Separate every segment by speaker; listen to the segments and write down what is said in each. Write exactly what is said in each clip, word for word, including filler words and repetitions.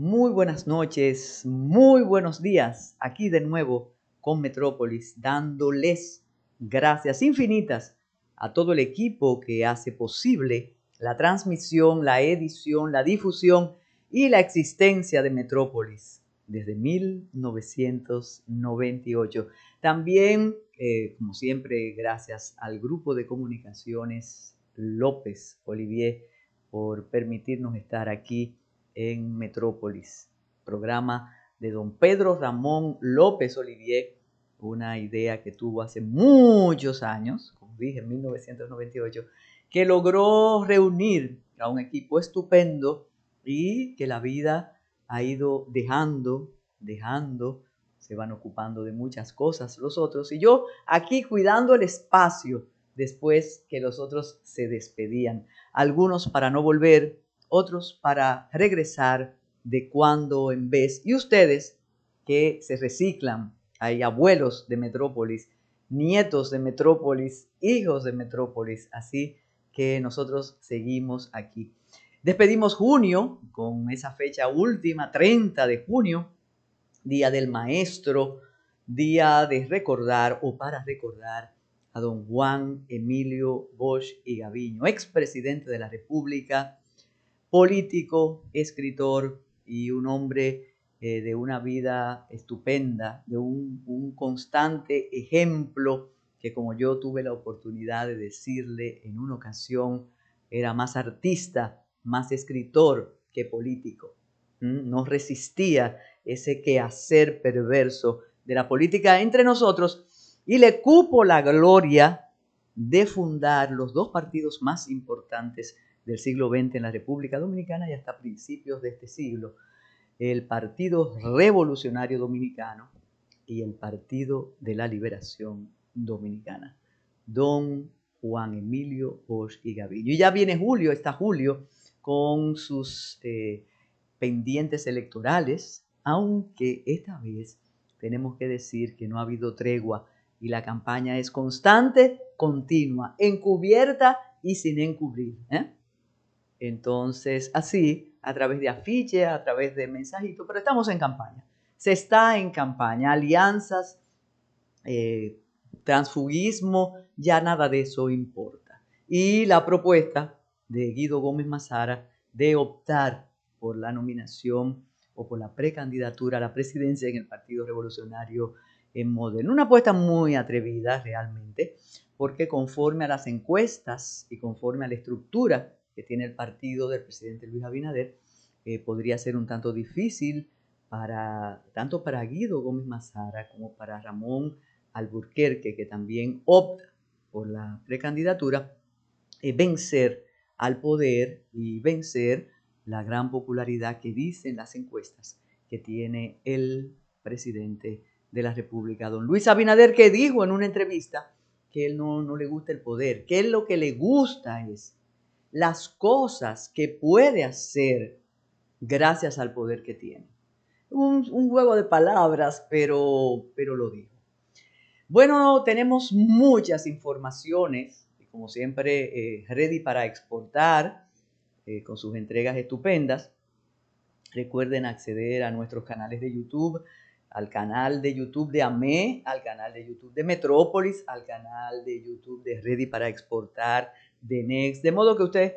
Speaker 1: Muy buenas noches, muy buenos días. Aquí de nuevo con Metrópolis, dándoles gracias infinitas a todo el equipo que hace posible la transmisión, la edición, la difusión y la existencia de Metrópolis desde mil novecientos noventa y ocho. También, eh, como siempre, gracias al grupo de comunicaciones López Olivier por permitirnos estar aquí en Metrópolis, programa de don Pedro Ramón López Olivier, una idea que tuvo hace muchos años, como dije, en mil novecientos noventa y ocho, que logró reunir a un equipo estupendo y que la vida ha ido dejando, dejando, se van ocupando de muchas cosas los otros, y yo aquí cuidando el espacio después que los otros se despedían, algunos para no volver, otros para regresar de cuando en vez. Y ustedes que se reciclan, hay abuelos de Metrópolis, nietos de Metrópolis, hijos de Metrópolis, así que nosotros seguimos aquí. Despedimos junio con esa fecha última, treinta de junio, Día del Maestro, día de recordar o para recordar a don Juan Emilio Bosch y Gaviño, expresidente de la República, político, escritor y un hombre eh, de una vida estupenda, de un, un constante ejemplo que, como yo tuve la oportunidad de decirle en una ocasión, era más artista, más escritor que político. ¿Mm? No resistía ese quehacer perverso de la política entre nosotros y le cupo la gloria de fundar los dos partidos más importantes del siglo veinte en la República Dominicana y hasta principios de este siglo, el Partido Revolucionario Dominicano y el Partido de la Liberación Dominicana. Don Juan Emilio Bosch y Gaviño. Y ya viene julio, está julio, con sus eh, pendientes electorales, aunque esta vez tenemos que decir que no ha habido tregua y la campaña es constante, continua, encubierta y sin encubrir, ¿eh? Entonces, así, a través de afiches, a través de mensajitos, pero estamos en campaña. Se está en campaña, alianzas, eh, transfugismo, ya nada de eso importa. Y la propuesta de Guido Gómez Mazara de optar por la nominación o por la precandidatura a la presidencia en el Partido Revolucionario Moderno. Una apuesta muy atrevida realmente, porque conforme a las encuestas y conforme a la estructura que tiene el partido del presidente Luis Abinader, eh, podría ser un tanto difícil para, tanto para Guido Gómez Mazara como para Ramón Alburquerque, que también opta por la precandidatura, eh, vencer al poder y vencer la gran popularidad que dicen las encuestas que tiene el presidente de la República, don Luis Abinader, que dijo en una entrevista que él no, no le gusta el poder, que él lo que le gusta es las cosas que puede hacer gracias al poder que tiene. Un, un juego de palabras, pero, pero lo dijo. Bueno, tenemos muchas informaciones, como siempre, eh, ready para exportar, eh, con sus entregas estupendas. Recuerden acceder a nuestros canales de YouTube, al canal de YouTube de A M E, al canal de YouTube de Metrópolis, al canal de YouTube de Ready para exportar, de Next, de modo que usted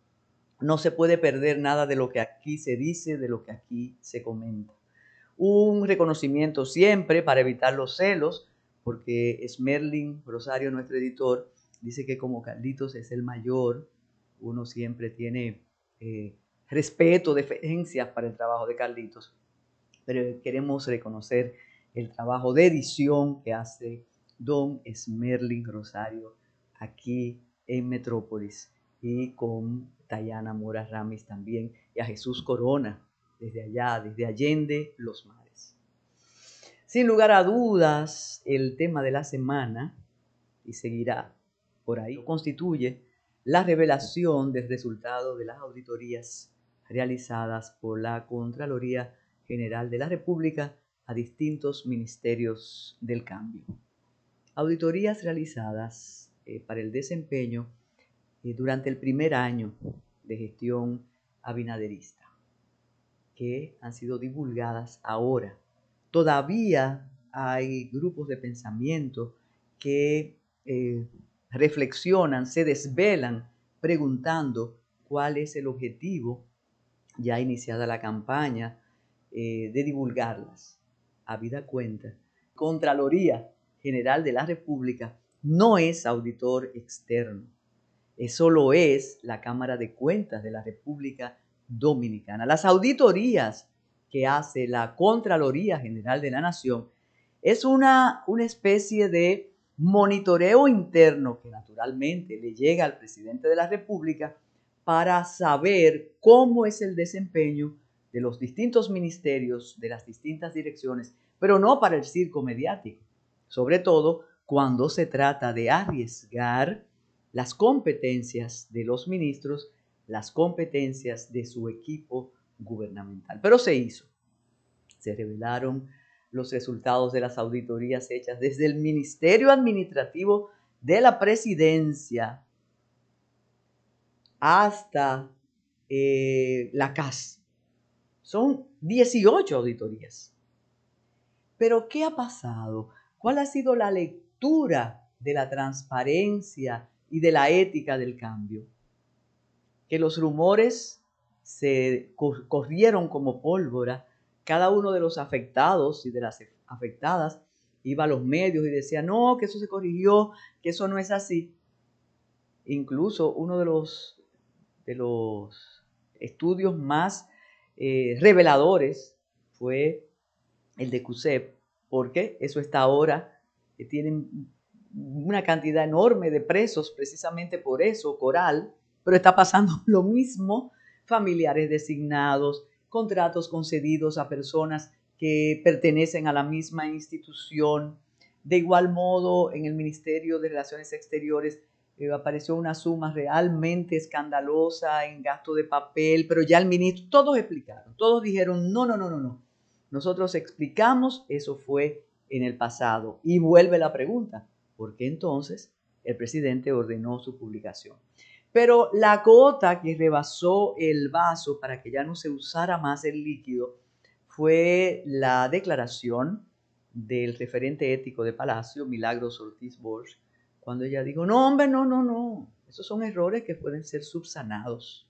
Speaker 1: no se puede perder nada de lo que aquí se dice, de lo que aquí se comenta. Un reconocimiento siempre para evitar los celos, porque Smerlin Rosario, nuestro editor, dice que como Carlitos es el mayor, uno siempre tiene eh, respeto, deferencias para el trabajo de Carlitos, pero queremos reconocer el trabajo de edición que hace don Smerlin Rosario aquí en Metrópolis, y con Tayana Mora Ramis también, y a Jesús Corona desde allá, desde Allende los Mares. Sin lugar a dudas, el tema de la semana, y seguirá por ahí, constituye la revelación del resultado de las auditorías realizadas por la Contraloría General de la República a distintos ministerios del cambio. Auditorías realizadas eh, para el desempeño eh, durante el primer año de gestión abinaderista. que han sido divulgadas ahora. Todavía hay grupos de pensamiento que eh, reflexionan, se desvelan preguntando cuál es el objetivo, ya iniciada la campaña, eh, de divulgarlas. Habida cuenta, Contraloría General de la República no es auditor externo. Eso lo es la Cámara de Cuentas de la República Dominicana. Las auditorías que hace la Contraloría General de la Nación es una, una especie de monitoreo interno que naturalmente le llega al presidente de la República para saber cómo es el desempeño de los distintos ministerios, de las distintas direcciones, pero no para el circo mediático, sobre todo cuando se trata de arriesgar las competencias de los ministros, las competencias de su equipo gubernamental. Pero se hizo. Se revelaron los resultados de las auditorías hechas desde el Ministerio Administrativo de la Presidencia hasta eh, la C A S. Son dieciocho auditorías. Pero ¿qué ha pasado? ¿Cuál ha sido la lectura de la transparencia y de la ética del cambio? Que los rumores se corrieron como pólvora. Cada uno de los afectados y de las afectadas iba a los medios y decía, no, que eso se corrigió, que eso no es así. Incluso uno de los, de los estudios más eh, reveladores fue el de CUSEP, porque eso está ahora, que tienen una cantidad enorme de presos precisamente por eso, Coral, pero está pasando lo mismo, familiares designados, contratos concedidos a personas que pertenecen a la misma institución. De igual modo, en el Ministerio de Relaciones Exteriores eh, apareció una suma realmente escandalosa en gasto de papel, pero ya el ministro, todos explicaron, todos dijeron, no, no, no, no, no. Nosotros explicamos, eso fue en el pasado. Y vuelve la pregunta, ¿por qué entonces el presidente ordenó su publicación? Pero la gota que rebasó el vaso para que ya no se usara más el líquido fue la declaración del referente ético de Palacio, Milagros Ortiz Bosch, cuando ella dijo, no, hombre, no, no, no, esos son errores que pueden ser subsanados.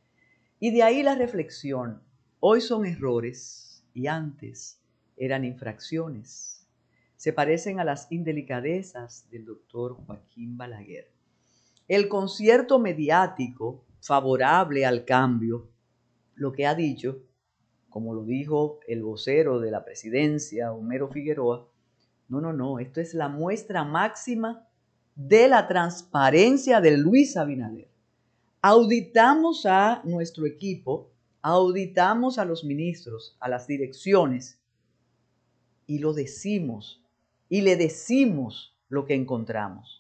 Speaker 1: Y de ahí la reflexión, hoy son errores y antes eran infracciones. Se parecen a las indelicadezas del doctor Joaquín Balaguer. El concierto mediático favorable al cambio, lo que ha dicho, como lo dijo el vocero de la presidencia, Homero Figueroa, no, no, no, esto es la muestra máxima de la transparencia de Luis Abinader. Auditamos a nuestro equipo, auditamos a los ministros, a las direcciones, y lo decimos, y le decimos lo que encontramos.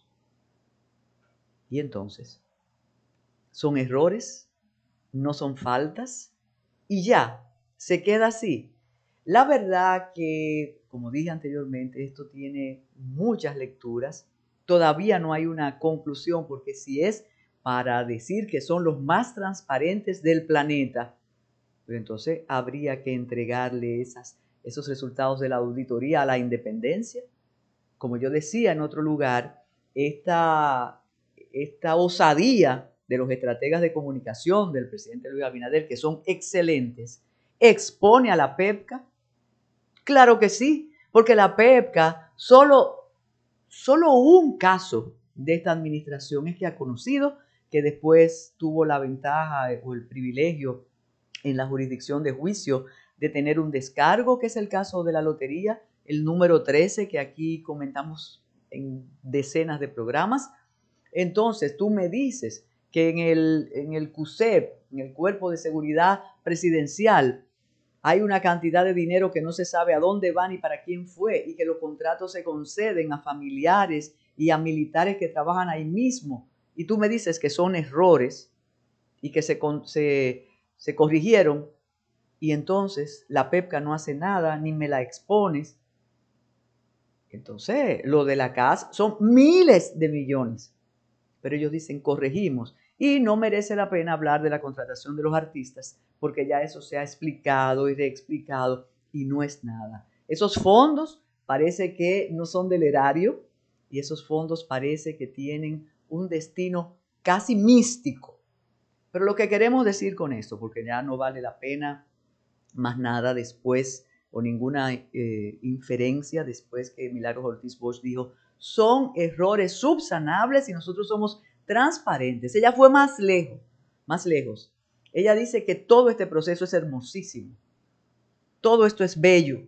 Speaker 1: Y entonces, ¿son errores? ¿No son faltas? Y ya, se queda así. La verdad que, como dije anteriormente, esto tiene muchas lecturas. Todavía no hay una conclusión, porque si es para decir que son los más transparentes del planeta, pero entonces habría que entregarle esas, esos resultados de la auditoría a la independencia. Como yo decía en otro lugar, esta, esta osadía de los estrategas de comunicación del presidente Luis Abinader, que son excelentes, expone a la PEPCA. Claro que sí, porque la PEPCA, solo, solo un caso de esta administración es que ha conocido, que después tuvo la ventaja o el privilegio en la jurisdicción de juicio de tener un descargo, que es el caso de la lotería, el número trece, que aquí comentamos en decenas de programas. Entonces, tú me dices que en el, en el CUSEP, en el Cuerpo de Seguridad Presidencial, hay una cantidad de dinero que no se sabe a dónde va ni para quién fue, y que los contratos se conceden a familiares y a militares que trabajan ahí mismo. Y tú me dices que son errores y que se, se, se corrigieron, y entonces la PEPCA no hace nada, ni me la expones. Entonces, lo de la C A S son miles de millones. Pero ellos dicen, corregimos. Y no merece la pena hablar de la contratación de los artistas, porque ya eso se ha explicado y reexplicado y no es nada. Esos fondos parece que no son del erario y esos fondos parece que tienen un destino casi místico. Pero lo que queremos decir con esto, porque ya no vale la pena más nada después o ninguna eh, inferencia después que Milagros Ortiz Bosch dijo, son errores subsanables y nosotros somos transparentes. Ella fue más lejos, más lejos. Ella dice que todo este proceso es hermosísimo. Todo esto es bello,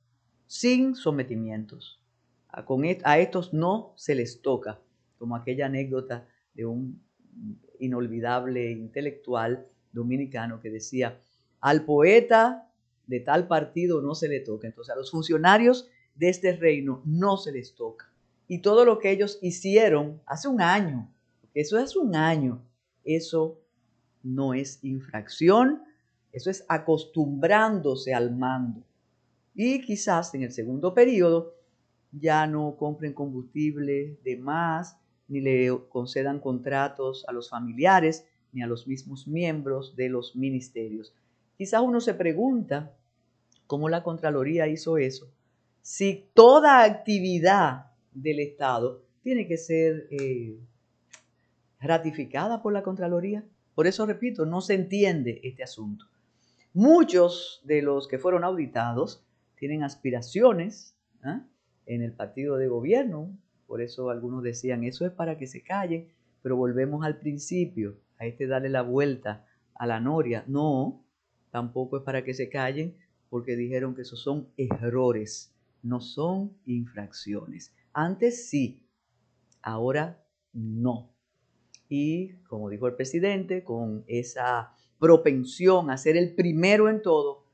Speaker 1: sin sometimientos. A, con et, a estos no se les toca, como aquella anécdota de un inolvidable intelectual dominicano que decía, al poeta de tal partido no se le toca. Entonces a los funcionarios de este reino no se les toca. Y todo lo que ellos hicieron hace un año, eso es un año, eso no es infracción, eso es acostumbrándose al mando. Y quizás en el segundo periodo ya no compren combustible de más, ni le concedan contratos a los familiares, ni a los mismos miembros de los ministerios. Quizás uno se pregunta cómo la Contraloría hizo eso, si toda actividad del Estado tiene que ser eh, ratificada por la Contraloría. Por eso, repito, no se entiende este asunto. Muchos de los que fueron auditados tienen aspiraciones ¿eh? en el partido de gobierno. Por eso algunos decían, eso es para que se callen, pero volvemos al principio, a este darle la vuelta a la noria. No, tampoco es para que se callen, porque dijeron que esos son errores, no son infracciones. Antes sí, ahora no. Y como dijo el presidente, con esa propensión a ser el primero en todo,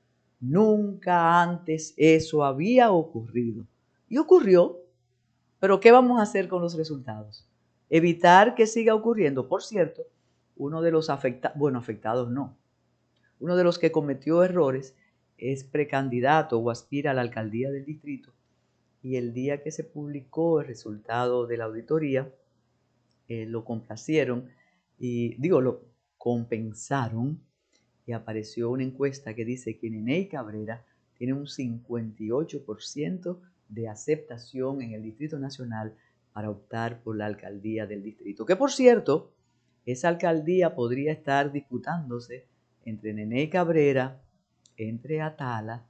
Speaker 1: nunca antes eso había ocurrido. Y ocurrió, pero ¿qué vamos a hacer con los resultados? Evitar que siga ocurriendo. Por cierto, uno de los afectados, bueno, afectados no, uno de los que cometió errores es precandidato o aspira a la alcaldía del distrito. Y el día que se publicó el resultado de la auditoría, eh, lo complacieron y digo, lo compensaron y apareció una encuesta que dice que Neney Cabrera tiene un cincuenta y ocho por ciento de aceptación en el Distrito Nacional para optar por la alcaldía del distrito. Que por cierto, esa alcaldía podría estar disputándose entre Neney Cabrera, entre Atala,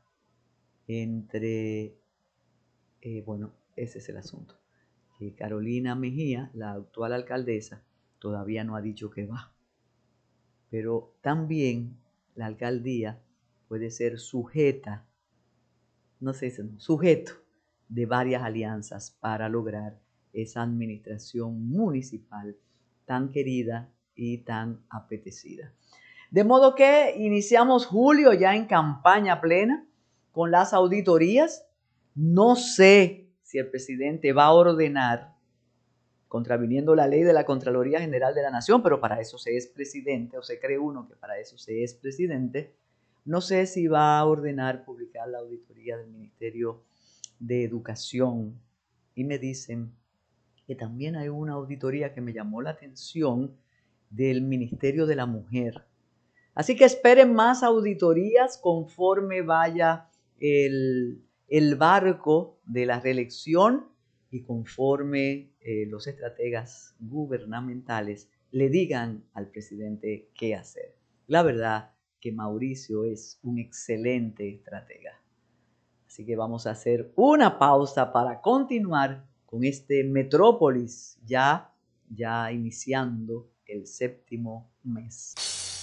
Speaker 1: entre... Eh, bueno, ese es el asunto. Que Carolina Mejía, la actual alcaldesa, todavía no ha dicho que va. Pero también la alcaldía puede ser sujeta, no sé, sujeto de varias alianzas para lograr esa administración municipal tan querida y tan apetecida. De modo que iniciamos julio ya en campaña plena con las auditorías. No sé si el presidente va a ordenar, contraviniendo la ley de la Contraloría General de la Nación, pero para eso se es presidente, o se cree uno que para eso se es presidente. No sé si va a ordenar publicar la auditoría del Ministerio de Educación. Y me dicen que también hay una auditoría que me llamó la atención del Ministerio de la Mujer. Así que esperen más auditorías conforme vaya el... el barco de la reelección y conforme eh, los estrategas gubernamentales le digan al presidente qué hacer. La verdad que Mauricio es un excelente estratega. Así que vamos a hacer una pausa para continuar con este Metrópolis, ya, ya iniciando el séptimo mes.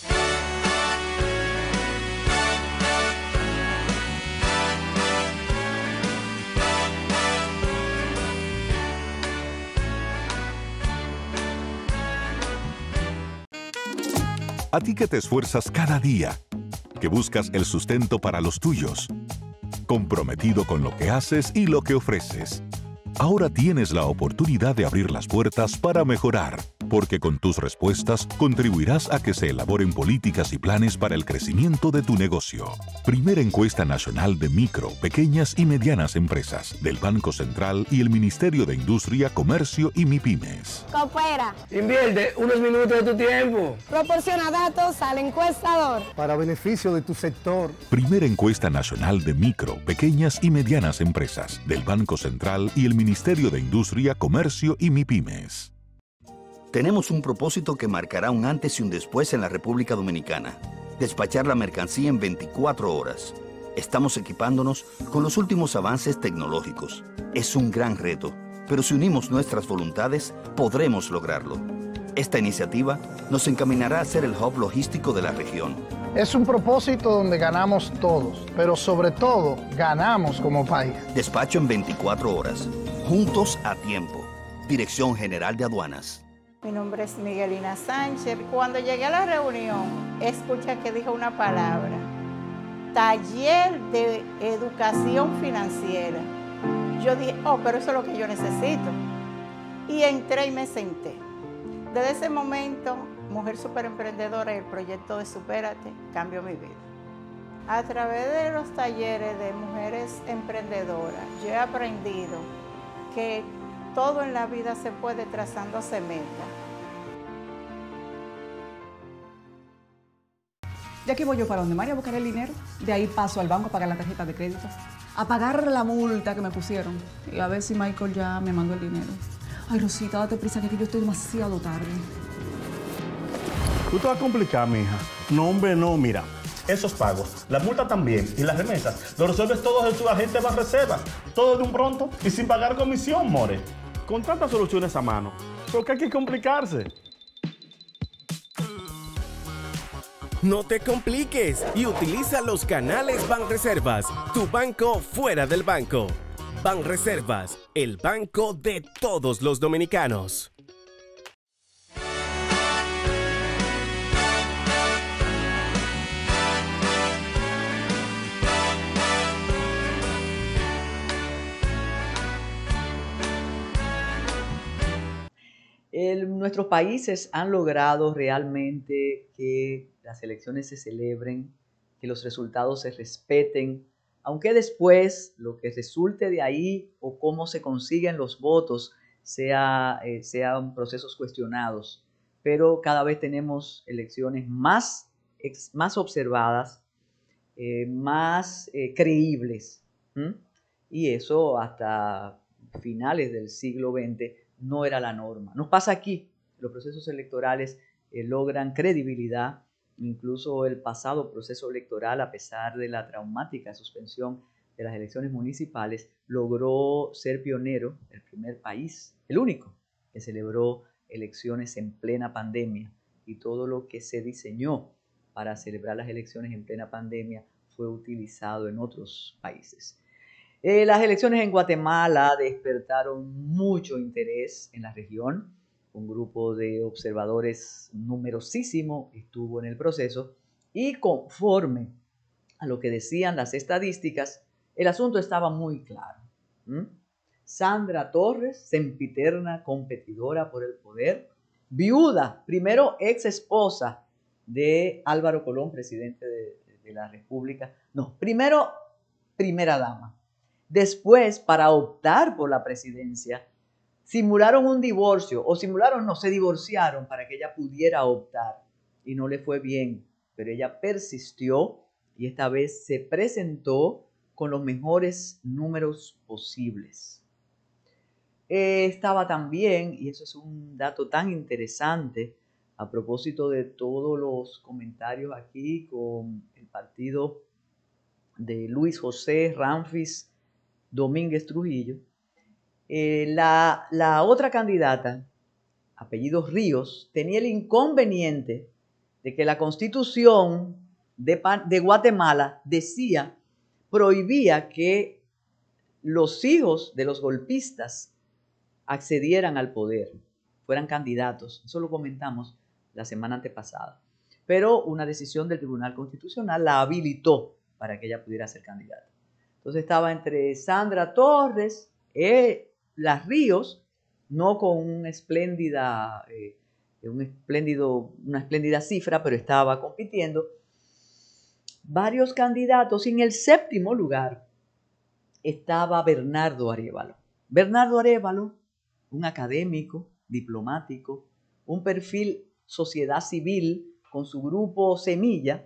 Speaker 2: A ti que te esfuerzas cada día, que buscas el sustento para los tuyos, comprometido con lo que haces y lo que ofreces. Ahora tienes la oportunidad de abrir las puertas para mejorar, porque con tus respuestas contribuirás a que se elaboren políticas y planes para el crecimiento de tu negocio. Primera encuesta nacional de micro, pequeñas y medianas empresas del Banco Central y el Ministerio de Industria, Comercio y MIPYMES.
Speaker 3: Coopera.
Speaker 4: Invierte unos minutos de tu tiempo.
Speaker 3: Proporciona datos al encuestador.
Speaker 5: Para beneficio de tu sector.
Speaker 2: Primera encuesta nacional de micro, pequeñas y medianas empresas del Banco Central y el Ministerio de Industria, Comercio y MIPYMES.
Speaker 6: Tenemos un propósito que marcará un antes y un después en la República Dominicana. Despachar la mercancía en veinticuatro horas. Estamos equipándonos con los últimos avances tecnológicos. Es un gran reto, pero si unimos nuestras voluntades, podremos lograrlo. Esta iniciativa nos encaminará a ser el hub logístico de la región.
Speaker 5: Es un propósito donde ganamos todos, pero sobre todo, ganamos como país.
Speaker 6: Despacho en veinticuatro horas. Juntos a tiempo. Dirección General de Aduanas.
Speaker 7: Mi nombre es Miguelina Sánchez. Cuando llegué a la reunión, escuché que dijo una palabra: taller de educación financiera. Yo dije, oh, pero eso es lo que yo necesito. Y entré y me senté. Desde ese momento, Mujer Superemprendedora y el proyecto de Supérate cambió mi vida. A través de los talleres de mujeres emprendedoras, yo he aprendido que todo en la vida se puede trazándose meta.
Speaker 8: Ya que voy yo para donde María a buscar el dinero, de ahí paso al banco a pagar la tarjeta de crédito, a pagar la multa que me pusieron y a ver si Michael ya me mandó el dinero. Ay, Rosita, date prisa que yo estoy demasiado tarde.
Speaker 9: Tú te vas a complicar, mija. No, hombre, no, mira. Esos pagos, la multa también y las remesas, lo resuelves todos en tu agente Banreservas. Todo de un pronto y sin pagar comisión, more. Con tantas soluciones a mano, ¿por qué hay que complicarse?
Speaker 10: No te compliques y utiliza los canales Banreservas, tu banco fuera del banco. Banreservas, el banco de todos los dominicanos.
Speaker 1: El, nuestros países han logrado realmente que las elecciones se celebren, que los resultados se respeten, aunque después lo que resulte de ahí o cómo se consiguen los votos sea, eh, sean procesos cuestionados. Pero cada vez tenemos elecciones más, ex, más observadas, eh, más eh, creíbles. ¿Mm? Y eso hasta finales del siglo veinte no era la norma. Nos pasa aquí, los procesos electorales eh, logran credibilidad, incluso el pasado proceso electoral, a pesar de la traumática suspensión de las elecciones municipales, logró ser pionero, el primer país, el único, que celebró elecciones en plena pandemia, y todo lo que se diseñó para celebrar las elecciones en plena pandemia fue utilizado en otros países. Eh, las elecciones en Guatemala despertaron mucho interés en la región. Un grupo de observadores numerosísimo estuvo en el proceso y conforme a lo que decían las estadísticas, el asunto estaba muy claro. ¿Mm? Sandra Torres, sempiterna competidora por el poder, viuda, primero ex esposa de Álvaro Colón, presidente de, de la República. No, primero primera dama. Después, para optar por la presidencia, simularon un divorcio, o simularon, no, se divorciaron para que ella pudiera optar. Y no le fue bien, pero ella persistió y esta vez se presentó con los mejores números posibles. Eh, estaba también, y eso es un dato tan interesante, a propósito de todos los comentarios aquí con el partido de Luis José Ramfis Domínguez Trujillo, eh, la, la otra candidata, apellido Ríos, tenía el inconveniente de que la Constitución de, de Guatemala decía, prohibía que los hijos de los golpistas accedieran al poder, fueran candidatos. Eso lo comentamos la semana antepasada. Pero una decisión del Tribunal Constitucional la habilitó para que ella pudiera ser candidata. Entonces estaba entre Sandra Torres, eh, Las Ríos, no con una espléndida eh, un espléndido, una espléndida cifra, pero estaba compitiendo varios candidatos y en el séptimo lugar estaba Bernardo Arévalo. Bernardo Arévalo, un académico, diplomático, un perfil sociedad civil con su grupo Semilla,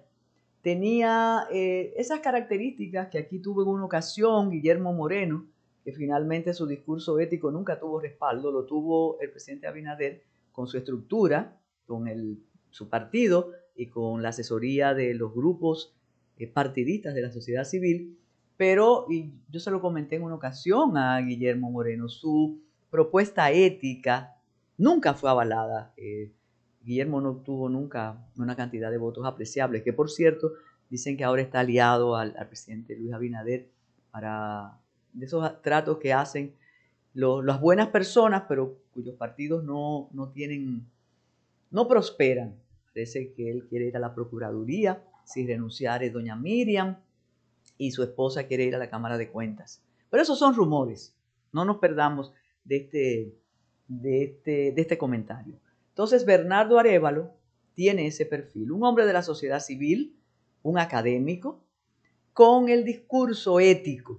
Speaker 1: tenía eh, esas características que aquí tuvo en una ocasión Guillermo Moreno, que finalmente su discurso ético nunca tuvo respaldo, lo tuvo el presidente Abinader con su estructura, con el, su partido y con la asesoría de los grupos eh, partidistas de la sociedad civil, pero, y yo se lo comenté en una ocasión a Guillermo Moreno, su propuesta ética nunca fue avalada. Eh, Guillermo no obtuvo nunca una cantidad de votos apreciables, que por cierto dicen que ahora está aliado al, al presidente Luis Abinader para de esos tratos que hacen lo, las buenas personas, pero cuyos partidos no, no tienen, no prosperan. Parece que él quiere ir a la Procuraduría, si renunciar es doña Miriam, y su esposa quiere ir a la Cámara de Cuentas. Pero esos son rumores, no nos perdamos de este, de este, de este comentario. Entonces, Bernardo Arévalo tiene ese perfil, un hombre de la sociedad civil, un académico, con el discurso ético.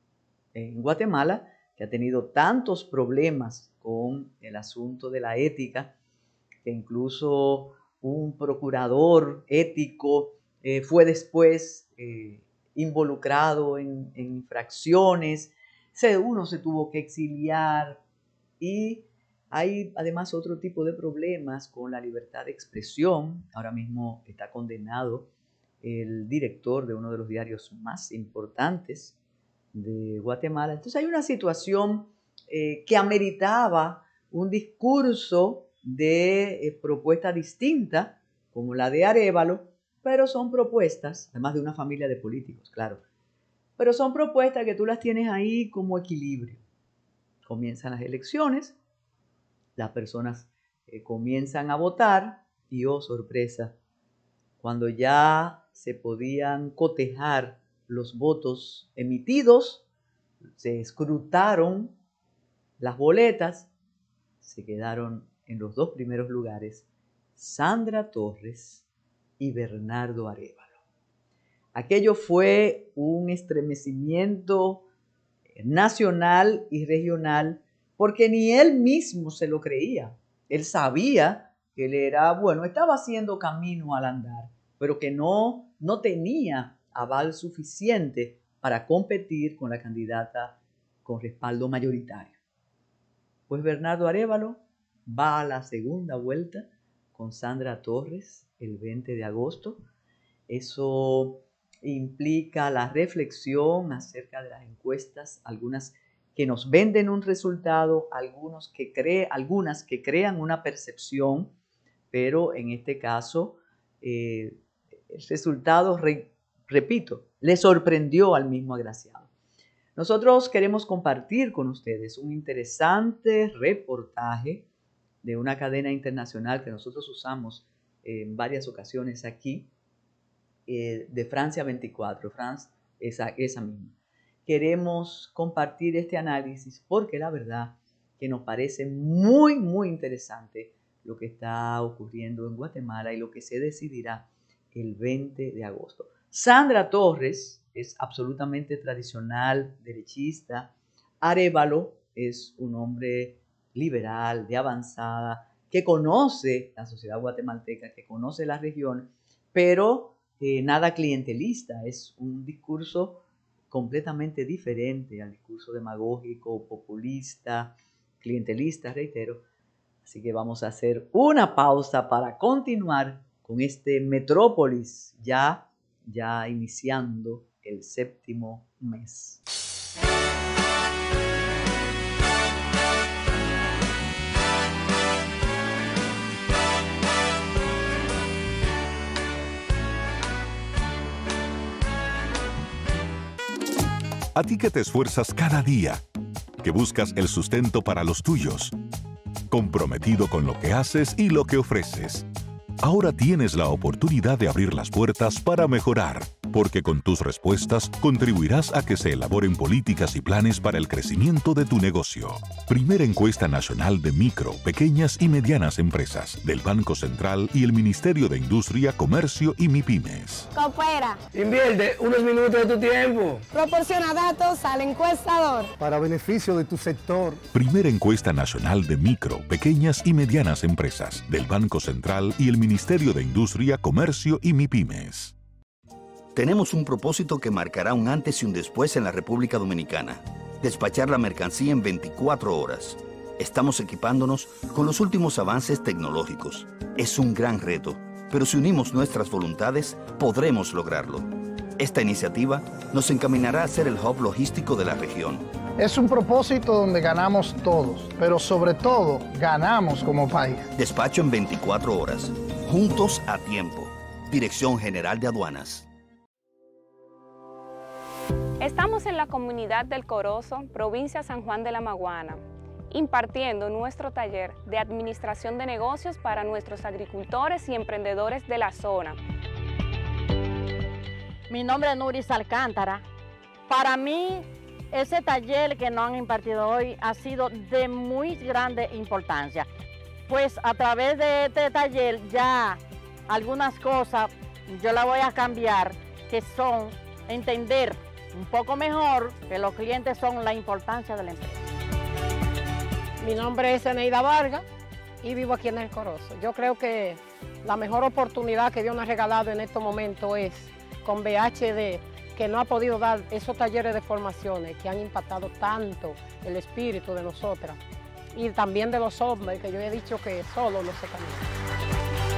Speaker 1: En Guatemala, que ha tenido tantos problemas con el asunto de la ética, que incluso un procurador ético eh, fue después eh, involucrado en, en infracciones, se, uno se tuvo que exiliar y hay además otro tipo de problemas con la libertad de expresión. Ahora mismo está condenado el director de uno de los diarios más importantes de Guatemala. Entonces hay una situación eh, que ameritaba un discurso de eh, propuesta distinta, como la de Arévalo, pero son propuestas, además de una familia de políticos, claro, pero son propuestas que tú las tienes ahí como equilibrio. Comienzan las elecciones, las personas eh, comienzan a votar y, oh sorpresa, cuando ya se podían cotejar los votos emitidos, se escrutaron las boletas, se quedaron en los dos primeros lugares Sandra Torres y Bernardo Arévalo. Aquello fue un estremecimiento nacional y regional porque ni él mismo se lo creía. Él sabía que él era, bueno, estaba haciendo camino al andar, pero que no, no tenía aval suficiente para competir con la candidata con respaldo mayoritario. Pues Bernardo Arévalo va a la segunda vuelta con Sandra Torres el veinte de agosto. Eso implica la reflexión acerca de las encuestas, algunas que nos venden un resultado, algunos que cree, algunas que crean una percepción, pero en este caso eh, el resultado, re, repito, le sorprendió al mismo agraciado. Nosotros queremos compartir con ustedes un interesante reportaje de una cadena internacional que nosotros usamos en varias ocasiones aquí, eh, de Francia veinticuatro, France, esa, esa misma. Queremos compartir este análisis porque la verdad que nos parece muy, muy interesante lo que está ocurriendo en Guatemala y lo que se decidirá el veinte de agosto. Sandra Torres es absolutamente tradicional, derechista. Arévalo es un hombre liberal, de avanzada, que conoce la sociedad guatemalteca, que conoce la región, pero eh, nada clientelista. Es un discurso completamente diferente al discurso demagógico, populista, clientelista, reitero. Así que vamos a hacer una pausa para continuar con este Metrópolis, ya, ya iniciando el séptimo mes.
Speaker 2: A ti que te esfuerzas cada día, que buscas el sustento para los tuyos, comprometido con lo que haces y lo que ofreces. Ahora tienes la oportunidad de abrir las puertas para mejorar, porque con tus respuestas contribuirás a que se elaboren políticas y planes para el crecimiento de tu negocio. Primera encuesta nacional de micro, pequeñas y medianas empresas del Banco Central y el Ministerio de Industria, Comercio y MIPYMES.
Speaker 3: Coopera.
Speaker 4: Invierte unos minutos de tu tiempo.
Speaker 3: Proporciona datos al encuestador.
Speaker 5: Para beneficio de tu sector.
Speaker 2: Primera encuesta nacional de micro, pequeñas y medianas empresas del Banco Central y el Ministerio de Industria, Comercio y MIPYMES.
Speaker 6: Tenemos un propósito que marcará un antes y un después en la República Dominicana. Despachar la mercancía en veinticuatro horas. Estamos equipándonos con los últimos avances tecnológicos. Es un gran reto, pero si unimos nuestras voluntades, podremos lograrlo. Esta iniciativa nos encaminará a ser el hub logístico de la región.
Speaker 5: Es un propósito donde ganamos todos, pero sobre todo ganamos como país.
Speaker 6: Despacho en veinticuatro horas. Juntos a tiempo. Dirección General de Aduanas.
Speaker 11: Estamos en la comunidad del Corozo, provincia San Juan de la Maguana, impartiendo nuestro taller de administración de negocios para nuestros agricultores y emprendedores de la zona.
Speaker 12: Mi nombre es Nuris Alcántara. Para mí, ese taller que nos han impartido hoy ha sido de muy grande importancia, pues a través de este taller ya algunas cosas yo las voy a cambiar, que son entender un poco mejor que los clientes son la importancia de la empresa.
Speaker 3: Mi nombre es Eneida Vargas y vivo aquí en El Corozo. Yo creo que la mejor oportunidad que Dios nos ha regalado en estos momentos es con B H D, que no ha podido dar esos talleres de formaciones que han impactado tanto el espíritu de nosotras y también de los hombres, que yo he dicho que solo no se camina.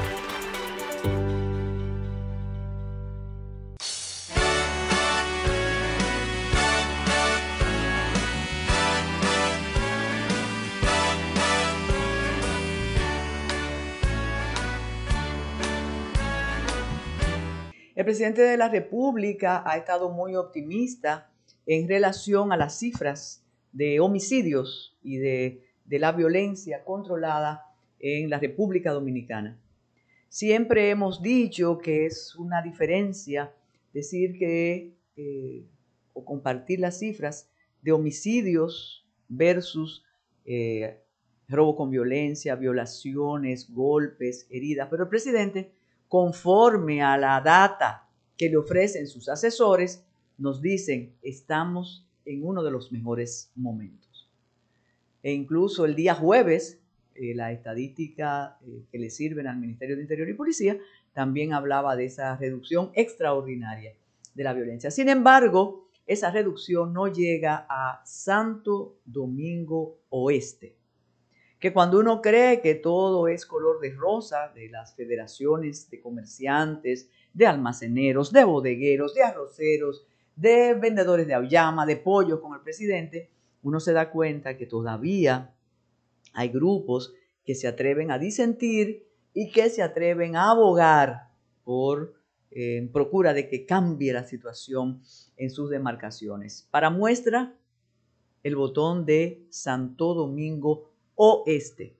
Speaker 1: El presidente de la República ha estado muy optimista en relación a las cifras de homicidios y de, de la violencia controlada en la República Dominicana. Siempre hemos dicho que es una diferencia decir que, eh, o compartir las cifras de homicidios versus eh, robo con violencia, violaciones, golpes, heridas, pero el presidente, conforme a la data que le ofrecen sus asesores, nos dicen, estamos en uno de los mejores momentos. E incluso el día jueves, eh, la estadística eh, que le sirven al Ministerio de Interior y Policía también hablaba de esa reducción extraordinaria de la violencia. Sin embargo, esa reducción no llega a Santo Domingo Oeste, que cuando uno cree que todo es color de rosa, de las federaciones de comerciantes, de almaceneros, de bodegueros, de arroceros, de vendedores de auyama, de pollo con el presidente, uno se da cuenta que todavía hay grupos que se atreven a disentir y que se atreven a abogar por eh, en procura de que cambie la situación en sus demarcaciones. Para muestra, el botón de Santo Domingo Oeste.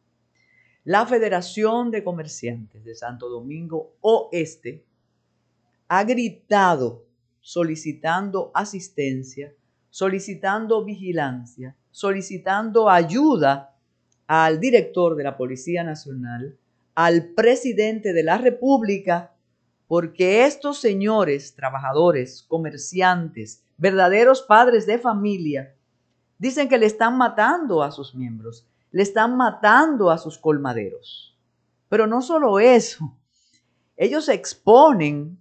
Speaker 1: La Federación de Comerciantes de Santo Domingo Oeste ha gritado solicitando asistencia, solicitando vigilancia, solicitando ayuda al director de la Policía Nacional, al presidente de la República, porque estos señores trabajadores, comerciantes, verdaderos padres de familia, dicen que le están matando a sus miembros, le están matando a sus colmaderos. Pero no solo eso, ellos exponen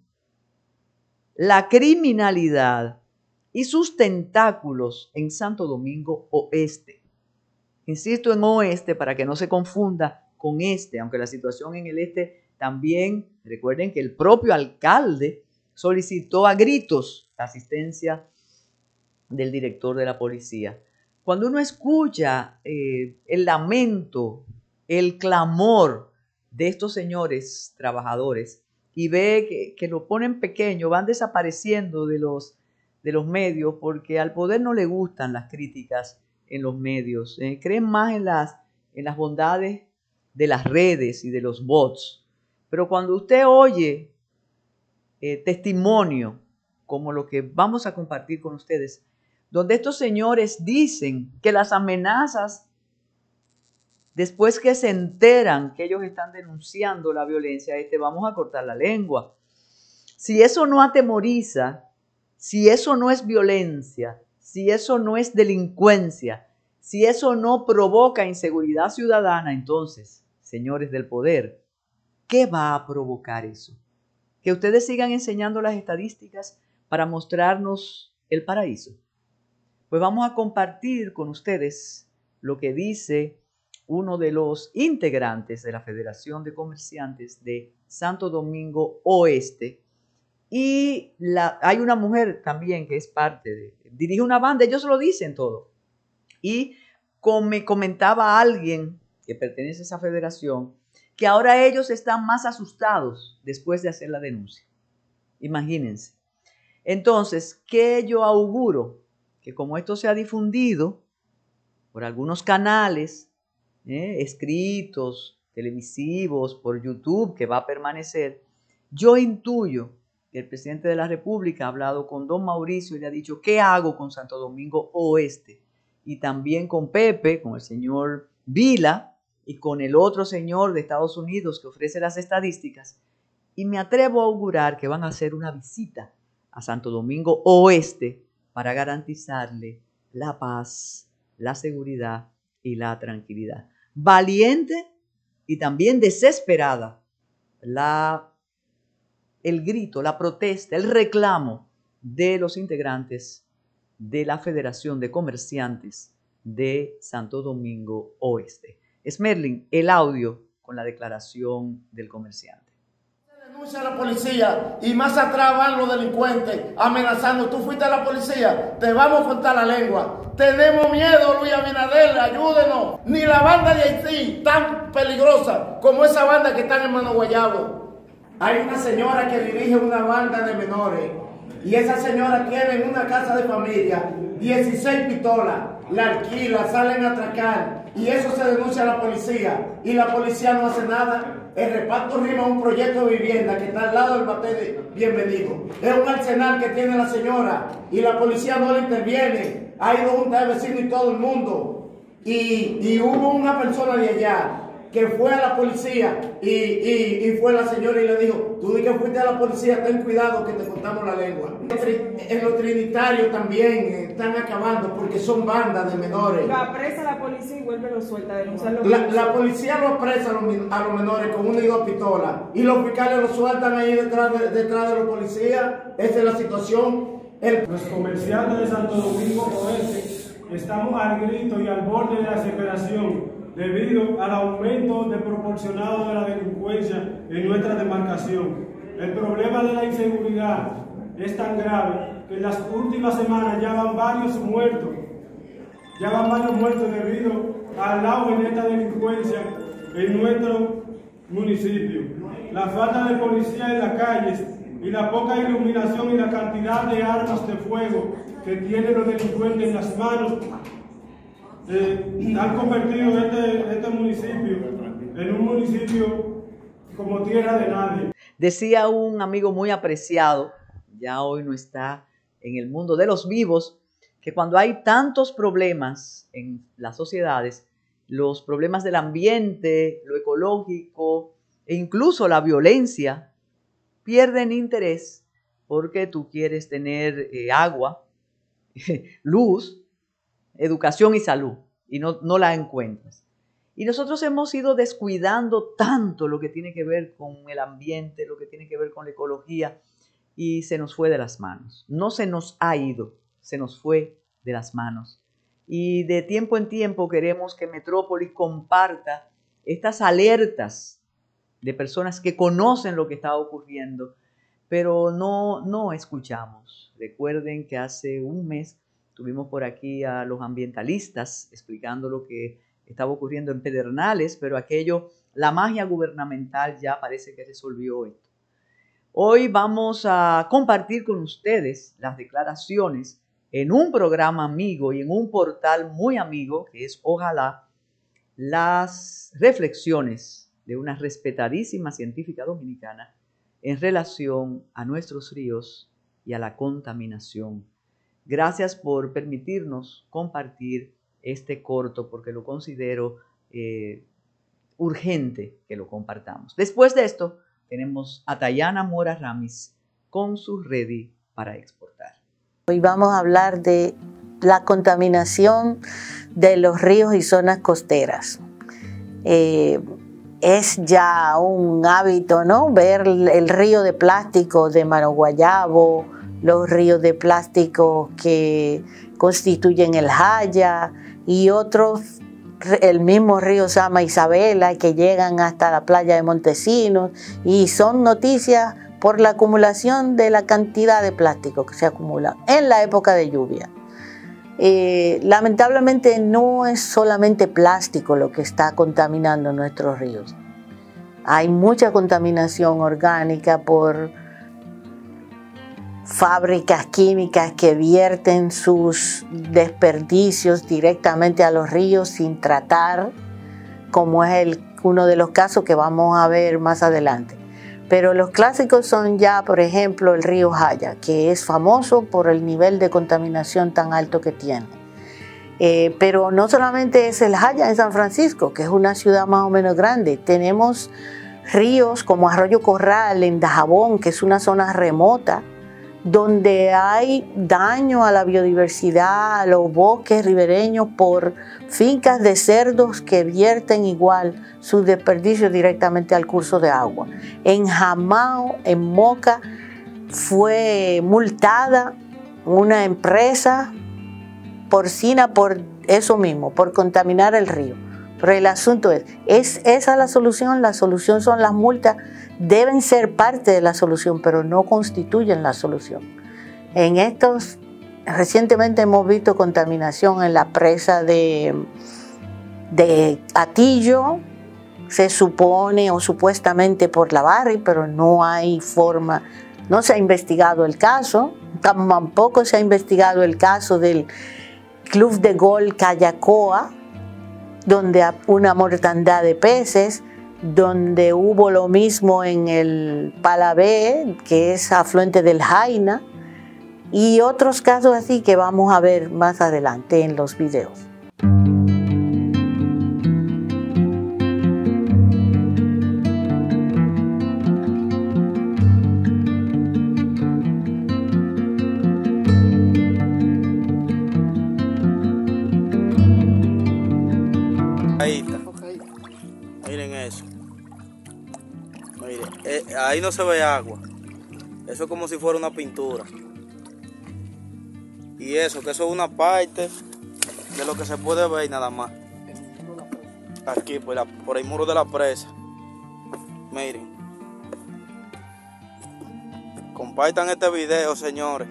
Speaker 1: la criminalidad y sus tentáculos en Santo Domingo Oeste. Insisto en Oeste para que no se confunda con Este, aunque la situación en el Este también, recuerden que el propio alcalde solicitó a gritos la asistencia del director de la policía. Cuando uno escucha eh, el lamento, el clamor de estos señores trabajadores y ve que, que lo ponen pequeño, van desapareciendo de los, de los medios porque al poder no le gustan las críticas en los medios. Eh, creen más en las, en las bondades de las redes y de los bots. Pero cuando usted oye eh, testimonio como lo que vamos a compartir con ustedes, donde estos señores dicen que las amenazas, después que se enteran que ellos están denunciando la violencia, este, vamos a cortar la lengua. Si eso no atemoriza, si eso no es violencia, si eso no es delincuencia, si eso no provoca inseguridad ciudadana, entonces, señores del poder, ¿qué va a provocar eso? Que ustedes sigan enseñando las estadísticas para mostrarnos el paraíso. Pues vamos a compartir con ustedes lo que dice uno de los integrantes de la Federación de Comerciantes de Santo Domingo Oeste. Y la, hay una mujer también que es parte de, dirige una banda, ellos lo dicen todo. Y como me comentaba alguien que pertenece a esa federación, que ahora ellos están más asustados después de hacer la denuncia. Imagínense. Entonces, ¿qué yo auguro? Que como esto se ha difundido por algunos canales, eh, escritos, televisivos, por YouTube, que va a permanecer, yo intuyo que el presidente de la República ha hablado con don Mauricio y le ha dicho, ¿qué hago con Santo Domingo Oeste? Y también con Pepe, con el señor Vila y con el otro señor de Estados Unidos que ofrece las estadísticas. Y me atrevo a augurar que van a hacer una visita a Santo Domingo Oeste para garantizarle la paz, la seguridad y la tranquilidad. Valiente y también desesperada la el grito, la protesta, el reclamo de los integrantes de la Federación de Comerciantes de Santo Domingo Oeste. Esmerlin, el audio con la declaración del comerciante.
Speaker 13: Denuncia a la policía y más atrás van los delincuentes amenazando. Tú fuiste a la policía, te vamos a cortar la lengua. Tenemos miedo, Luis Abinader, ayúdenos. Ni la banda de Haití tan peligrosa como esa banda que está en Mano Guayabo. Hay una señora que dirige una banda de menores y esa señora tiene en una casa de familia dieciséis pistolas, la alquila, salen a atracar y eso se denuncia a la policía y la policía no hace nada. El reparto rima un proyecto de vivienda que está al lado del bate de Bienvenido. Es un arsenal que tiene la señora y la policía no le interviene. Ha ido junta de vecinos y todo el mundo y, y hubo una persona de allá que fue a la policía y, y, y fue la señora y le dijo, tú di que fuiste a la policía, ten cuidado que te cortamos la lengua. En los trinitarios también están acabando porque son bandas de menores.
Speaker 14: Lo apresa la policía y vuelve lo suelta. Denunciar
Speaker 13: la, la policía lo apresa a los, a los menores con una y dos pistolas y los fiscales lo sueltan ahí detrás de, detrás de los policías. Esa es la situación. El...
Speaker 15: Los comerciantes de Santo Domingo Oeste estamos al grito y al borde de la desesperación debido al aumento desproporcionado de la delincuencia en nuestra demarcación. El problema de la inseguridad es tan grave que en las últimas semanas ya van varios muertos, ya van varios muertos debido al auge de esta delincuencia en nuestro municipio. La falta de policía en las calles y la poca iluminación y la cantidad de armas de fuego que tienen los delincuentes en las manos Eh, han convertido este, este municipio en un municipio como tierra de nadie.
Speaker 1: Decía un amigo muy apreciado, ya hoy no está en el mundo de los vivos, que cuando hay tantos problemas en las sociedades, los problemas del ambiente, lo ecológico e incluso la violencia, pierden interés porque tú quieres tener eh, agua, luz, educación y salud, y no, no la encuentras. Y nosotros hemos ido descuidando tanto lo que tiene que ver con el ambiente, lo que tiene que ver con la ecología, y se nos fue de las manos. No se nos ha ido, se nos fue de las manos. Y de tiempo en tiempo queremos que Metrópolis comparta estas alertas de personas que conocen lo que está ocurriendo, pero no, no escuchamos. Recuerden que hace un mes tuvimos por aquí a los ambientalistas explicando lo que estaba ocurriendo en Pedernales, pero aquello, la magia gubernamental ya parece que resolvió esto. Hoy vamos a compartir con ustedes las declaraciones en un programa amigo y en un portal muy amigo, que es Ojalá, las reflexiones de una respetadísima científica dominicana en relación a nuestros ríos y a la contaminación. Gracias por permitirnos compartir este corto porque lo considero eh, urgente que lo compartamos. Después de esto tenemos a Tayana Mora Ramis con su Ready para exportar.
Speaker 16: Hoy vamos a hablar de la contaminación de los ríos y zonas costeras. Eh, es ya un hábito, ¿no? Ver el río de plástico de Mano Guayabo, los ríos de plástico que constituyen el Jaya y otros, el mismo río Sama Isabela, que llegan hasta la playa de Montesinos, y son noticias por la acumulación de la cantidad de plástico que se acumula en la época de lluvia. Eh, lamentablemente no es solamente plástico lo que está contaminando nuestros ríos. Hay mucha contaminación orgánica por fábricas químicas que vierten sus desperdicios directamente a los ríos sin tratar, como es el, uno de los casos que vamos a ver más adelante. Pero los clásicos son ya, por ejemplo, el río Jaya, que es famoso por el nivel de contaminación tan alto que tiene. Eh, pero no solamente es el Jaya en San Francisco, que es una ciudad más o menos grande. Tenemos ríos como Arroyo Corral en Dajabón, que es una zona remota, donde hay daño a la biodiversidad, a los bosques ribereños por fincas de cerdos que vierten igual sus desperdicios directamente al curso de agua. En Jamao, en Moca, fue multada una empresa porcina por eso mismo, por contaminar el río. Pero el asunto es, ¿es esa la solución? La solución son las multas. Deben ser parte de la solución, pero no constituyen la solución. En estos, recientemente hemos visto contaminación en la presa de, de Atillo, se supone o supuestamente por la Barri, pero no hay forma, no se ha investigado el caso, tampoco se ha investigado el caso del Club de Golf Cayacoa, donde hay una mortandad de peces, donde hubo lo mismo en el Palabé, que es afluente del Jaina, y otros casos así que vamos a ver más adelante en los videos.
Speaker 17: Ahí está. Miren eso. Miren, eh, ahí no se ve agua. Eso es como si fuera una pintura. Y eso, que eso es una parte de lo que se puede ver nada más. Aquí, por, la, por el muro de la presa. Miren. Compartan este video, señores.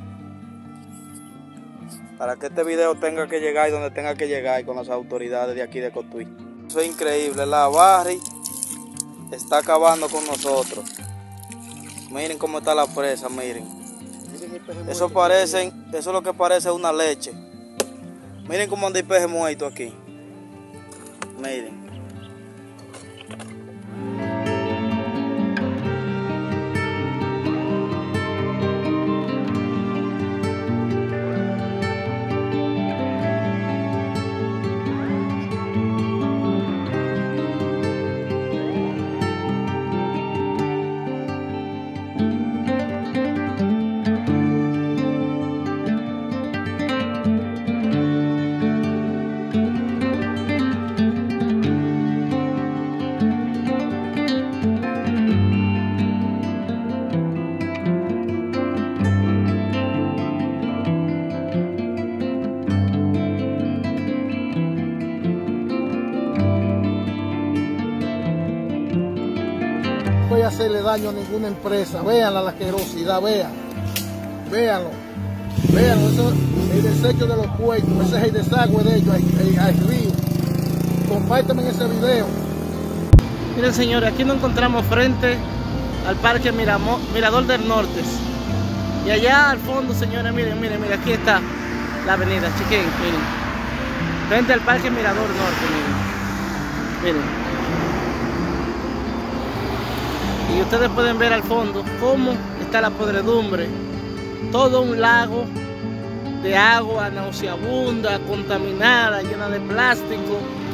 Speaker 17: Para que este video tenga que llegar y donde tenga que llegar con las autoridades de aquí de Cotuí. Eso es increíble, la Barri está acabando con nosotros. Miren cómo está la presa, miren. Eso parece, eso es lo que parece una leche. Miren cómo anda el peje muerto aquí. Miren.
Speaker 5: Voy a hacerle daño a ninguna empresa. Vean la asquerosidad, vean. Véanlo. Véanlo, eso es el desecho de los puertos. Ese es el desagüe de ellos al río. Compártanme ese video.
Speaker 18: Miren, señores, aquí nos encontramos frente al Parque Miramo, Mirador del Norte. Y allá al fondo, señores, miren, miren, miren, aquí está la avenida, chequen, miren. Frente al Parque Mirador Norte, miren. Miren. Y ustedes pueden ver al fondo cómo está la podredumbre. Todo un lago de agua nauseabunda, contaminada, llena de plástico,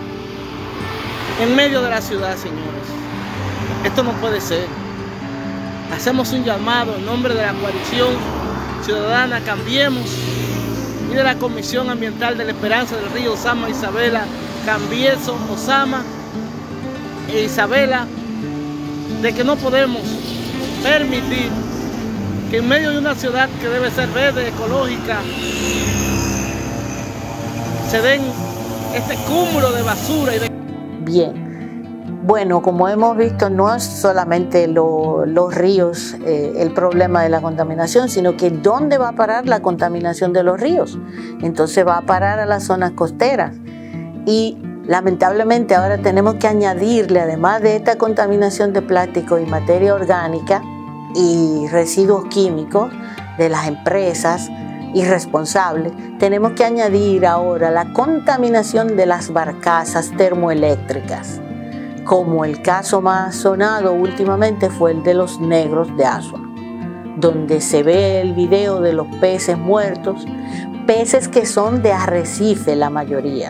Speaker 18: en medio de la ciudad, señores. Esto no puede ser. Hacemos un llamado en nombre de la coalición ciudadana Cambiemos y de la Comisión Ambiental de la Esperanza del Río Osama Isabela, Cambieso, Osama e Isabela, de que no podemos permitir que en medio de una ciudad que debe ser verde, ecológica, se den este cúmulo de basura y de...
Speaker 16: Bien. Bueno, como hemos visto, no es solamente lo, los ríos eh, el problema de la contaminación, sino que ¿dónde va a parar la contaminación de los ríos? Entonces va a parar a las zonas costeras. Y lamentablemente ahora tenemos que añadirle, además de esta contaminación de plástico y materia orgánica y residuos químicos de las empresas irresponsables, tenemos que añadir ahora la contaminación de las barcazas termoeléctricas, como el caso más sonado últimamente fue el de los Negros de Asua, donde se ve el video de los peces muertos, peces que son de arrecife la mayoría.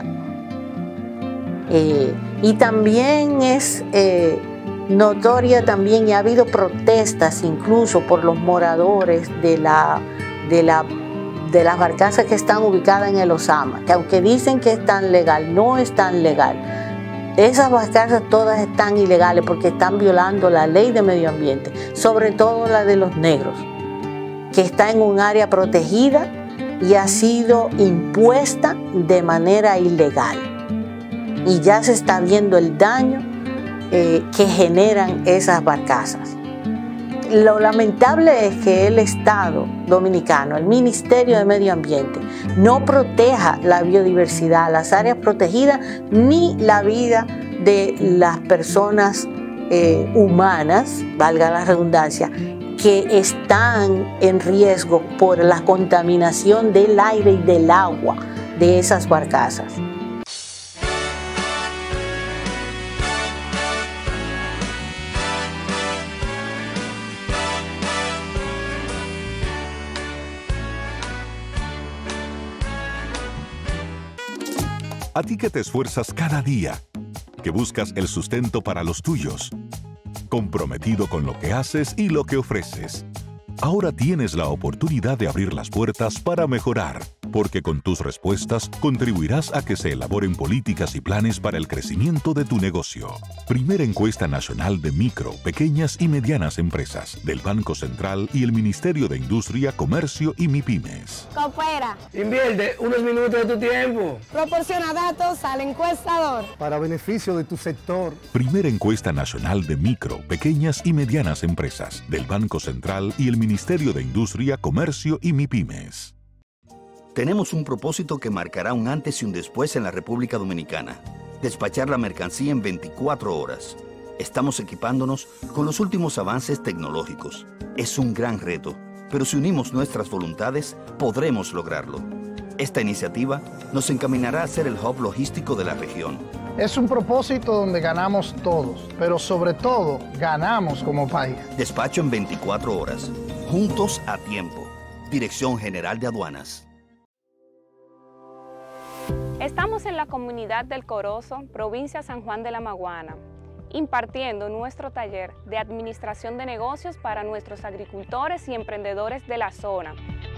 Speaker 16: Eh, y también es eh, notoria también, y ha habido protestas incluso por los moradores de, la, de, la, de las barcazas que están ubicadas en el Osama, que aunque dicen que es tan legal, no es tan legal. Esas barcazas todas están ilegales porque están violando la ley de medio ambiente, sobre todo la de los negros, que está en un área protegida y ha sido impuesta de manera ilegal. Y ya se está viendo el daño eh, que generan esas barcazas. Lo lamentable es que el Estado dominicano, el Ministerio de Medio Ambiente, no proteja la biodiversidad, las áreas protegidas, ni la vida de las personas eh, humanas, valga la redundancia, que están en riesgo por la contaminación del aire y del agua de esas barcazas.
Speaker 2: A ti que te esfuerzas cada día, que buscas el sustento para los tuyos, comprometido con lo que haces y lo que ofreces. Ahora tienes la oportunidad de abrir las puertas para mejorar, porque con tus respuestas contribuirás a que se elaboren políticas y planes para el crecimiento de tu negocio. Primera encuesta nacional de micro, pequeñas y medianas empresas del Banco Central y el Ministerio de Industria, Comercio y MIPYMES.
Speaker 14: Coopera.
Speaker 4: Invierte unos minutos de tu tiempo.
Speaker 14: Proporciona datos al encuestador.
Speaker 5: Para beneficio de tu sector.
Speaker 2: Primera encuesta nacional de micro, pequeñas y medianas empresas del Banco Central y el Ministerio de Industria, Comercio y MIPYMES.
Speaker 6: Tenemos un propósito que marcará un antes y un después en la República Dominicana. Despachar la mercancía en veinticuatro horas. Estamos equipándonos con los últimos avances tecnológicos. Es un gran reto, pero si unimos nuestras voluntades, podremos lograrlo. Esta iniciativa nos encaminará a ser el hub logístico de la región.
Speaker 5: Es un propósito donde ganamos todos, pero sobre todo ganamos como país.
Speaker 6: Despacho en veinticuatro horas. Juntos a tiempo. Dirección General de Aduanas.
Speaker 11: Estamos en la comunidad del Corozo, provincia San Juan de la Maguana, impartiendo nuestro taller de administración de negocios para nuestros agricultores y emprendedores de la zona.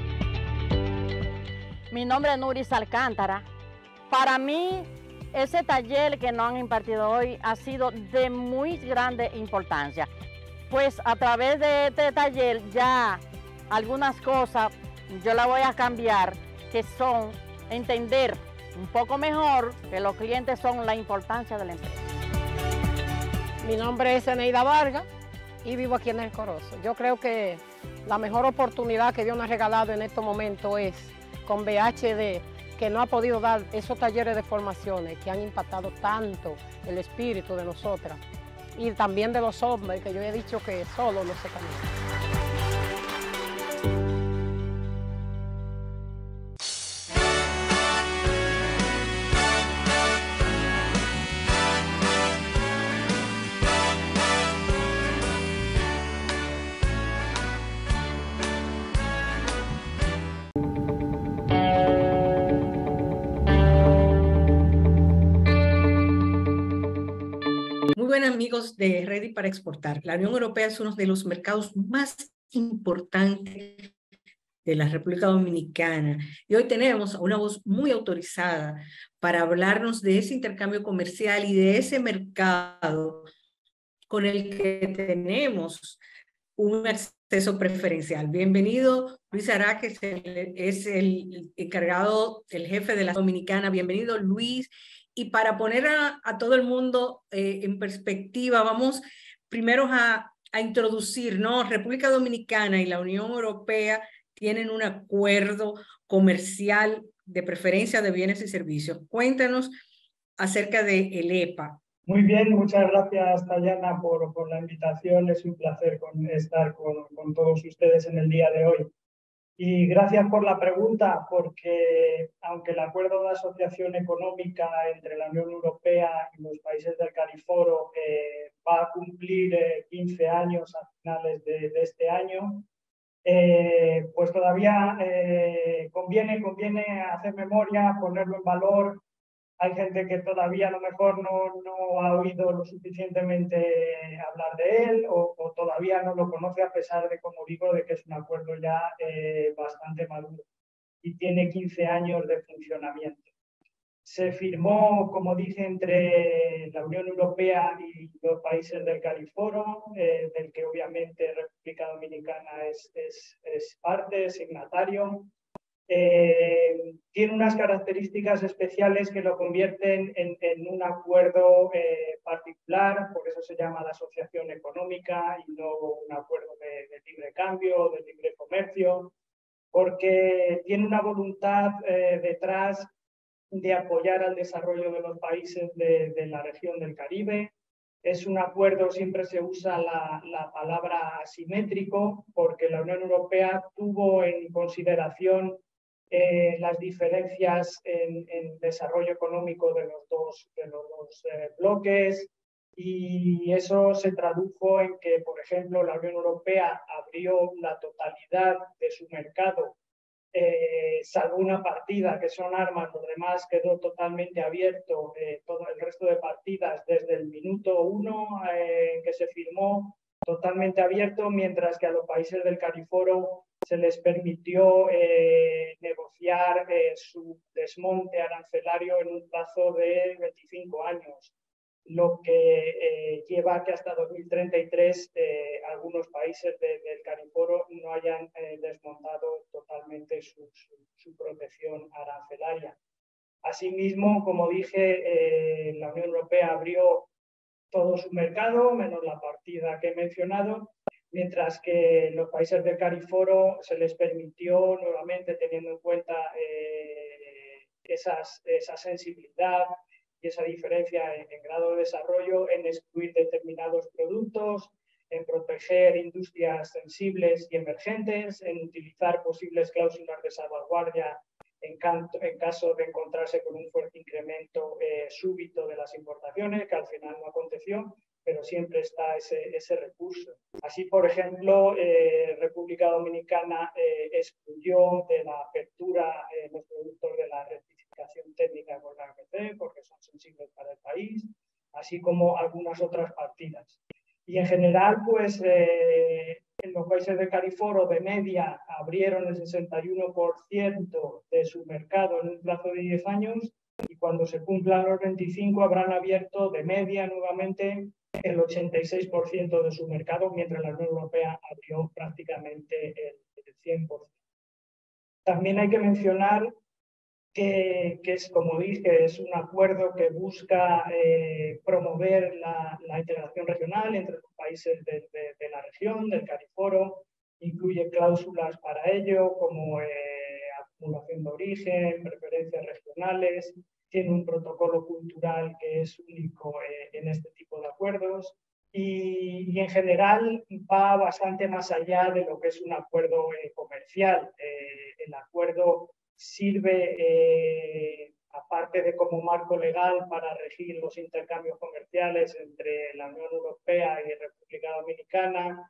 Speaker 12: Mi nombre es Nuris Alcántara. Para mí, ese taller que nos han impartido hoy ha sido de muy grande importancia, pues a través de este taller ya algunas cosas yo las voy a cambiar, que son entender un poco mejor que los clientes son la importancia de la empresa.
Speaker 3: Mi nombre es Eneida Vargas y vivo aquí en El Corozo. Yo creo que la mejor oportunidad que Dios nos ha regalado en estos momentos es con B H D, que no ha podido dar esos talleres de formaciones que han impactado tanto el espíritu de nosotras y también de los hombres, que yo he dicho que solo no se camina.
Speaker 19: amigos de Ready para Exportar. La Unión Europea es uno de los mercados más importantes de la República Dominicana. Y hoy tenemos a una voz muy autorizada para hablarnos de ese intercambio comercial y de ese mercado con el que tenemos un acceso preferencial. Bienvenido, Luis Ará, que es el, es el encargado, el jefe de la Dominicana. Bienvenido, Luis. Y para poner a, a todo el mundo eh, en perspectiva, vamos primero a, a introducir, ¿no? República Dominicana y la Unión Europea tienen un acuerdo comercial de preferencia de bienes y servicios. Cuéntanos acerca de el E P A.
Speaker 20: Muy bien, muchas gracias, Tayana, por, por la invitación. Es un placer con, estar con, con todos ustedes en el día de hoy. Y gracias por la pregunta, porque aunque el acuerdo de asociación económica entre la Unión Europea y los países del Cariforo eh, va a cumplir eh, quince años a finales de, de este año, eh, pues todavía eh, conviene, conviene hacer memoria, ponerlo en valor. Hay gente que todavía a lo mejor no, no ha oído lo suficientemente hablar de él o, o todavía no lo conoce, a pesar de, como digo, de que es un acuerdo ya eh, bastante maduro y tiene quince años de funcionamiento. Se firmó, como dije, entre la Unión Europea y los países del Cariforo, eh, del que obviamente República Dominicana es, es, es parte, signatario. Eh, tiene unas características especiales que lo convierten en, en un acuerdo eh, particular, por eso se llama la asociación económica y no un acuerdo de, de libre cambio, de libre comercio, porque tiene una voluntad eh, detrás de apoyar al desarrollo de los países de, de la región del Caribe. Es un acuerdo, siempre se usa la, la palabra asimétrico, porque la Unión Europea tuvo en consideración Eh, las diferencias en, en desarrollo económico de los dos, de los dos eh, bloques, y eso se tradujo en que, por ejemplo, la Unión Europea abrió la totalidad de su mercado, eh, salvo una partida que son armas, lo demás quedó totalmente abierto, eh, todo el resto de partidas desde el minuto uno eh, en que se firmó, totalmente abierto, mientras que a los países del Cariforo se les permitió eh, negociar eh, su desmonte arancelario en un plazo de veinticinco años, lo que eh, lleva a que hasta dos mil treinta y tres eh, algunos países de, del Cariforo no hayan eh, desmontado totalmente su, su, su protección arancelaria. Asimismo, como dije, eh, la Unión Europea abrió todo su mercado, menos la partida que he mencionado, mientras que los países del Cariforo se les permitió, nuevamente teniendo en cuenta eh, esas, esa sensibilidad y esa diferencia en, en grado de desarrollo, en excluir determinados productos, en proteger industrias sensibles y emergentes, en utilizar posibles cláusulas de salvaguardia en, canto, en caso de encontrarse con un fuerte incremento eh, súbito de las importaciones, que al final no aconteció, pero siempre está ese, ese recurso. Así, por ejemplo, eh, República Dominicana eh, excluyó de la apertura eh, los productos de la rectificación técnica con la A B C, porque son sensibles para el país, así como algunas otras partidas. Y en general, pues, eh, en los países de Cariforo de media abrieron el sesenta y uno por ciento de su mercado en un plazo de diez años, y cuando se cumplan los veinticinco habrán abierto de media nuevamente el ochenta y seis por ciento de su mercado, mientras la Unión Europea abrió prácticamente el, el cien por ciento. También hay que mencionar que, que es, como dije, es un acuerdo que busca eh, promover la, la integración regional entre los países de, de, de la región, del Cariforo, incluye cláusulas para ello, como eh, acumulación de origen, preferencias regionales, tiene un protocolo cultural que es único eh, en este tipo de acuerdos y, y en general va bastante más allá de lo que es un acuerdo eh, comercial. Eh, el acuerdo sirve, eh, aparte de como marco legal para regir los intercambios comerciales entre la Unión Europea y República Dominicana,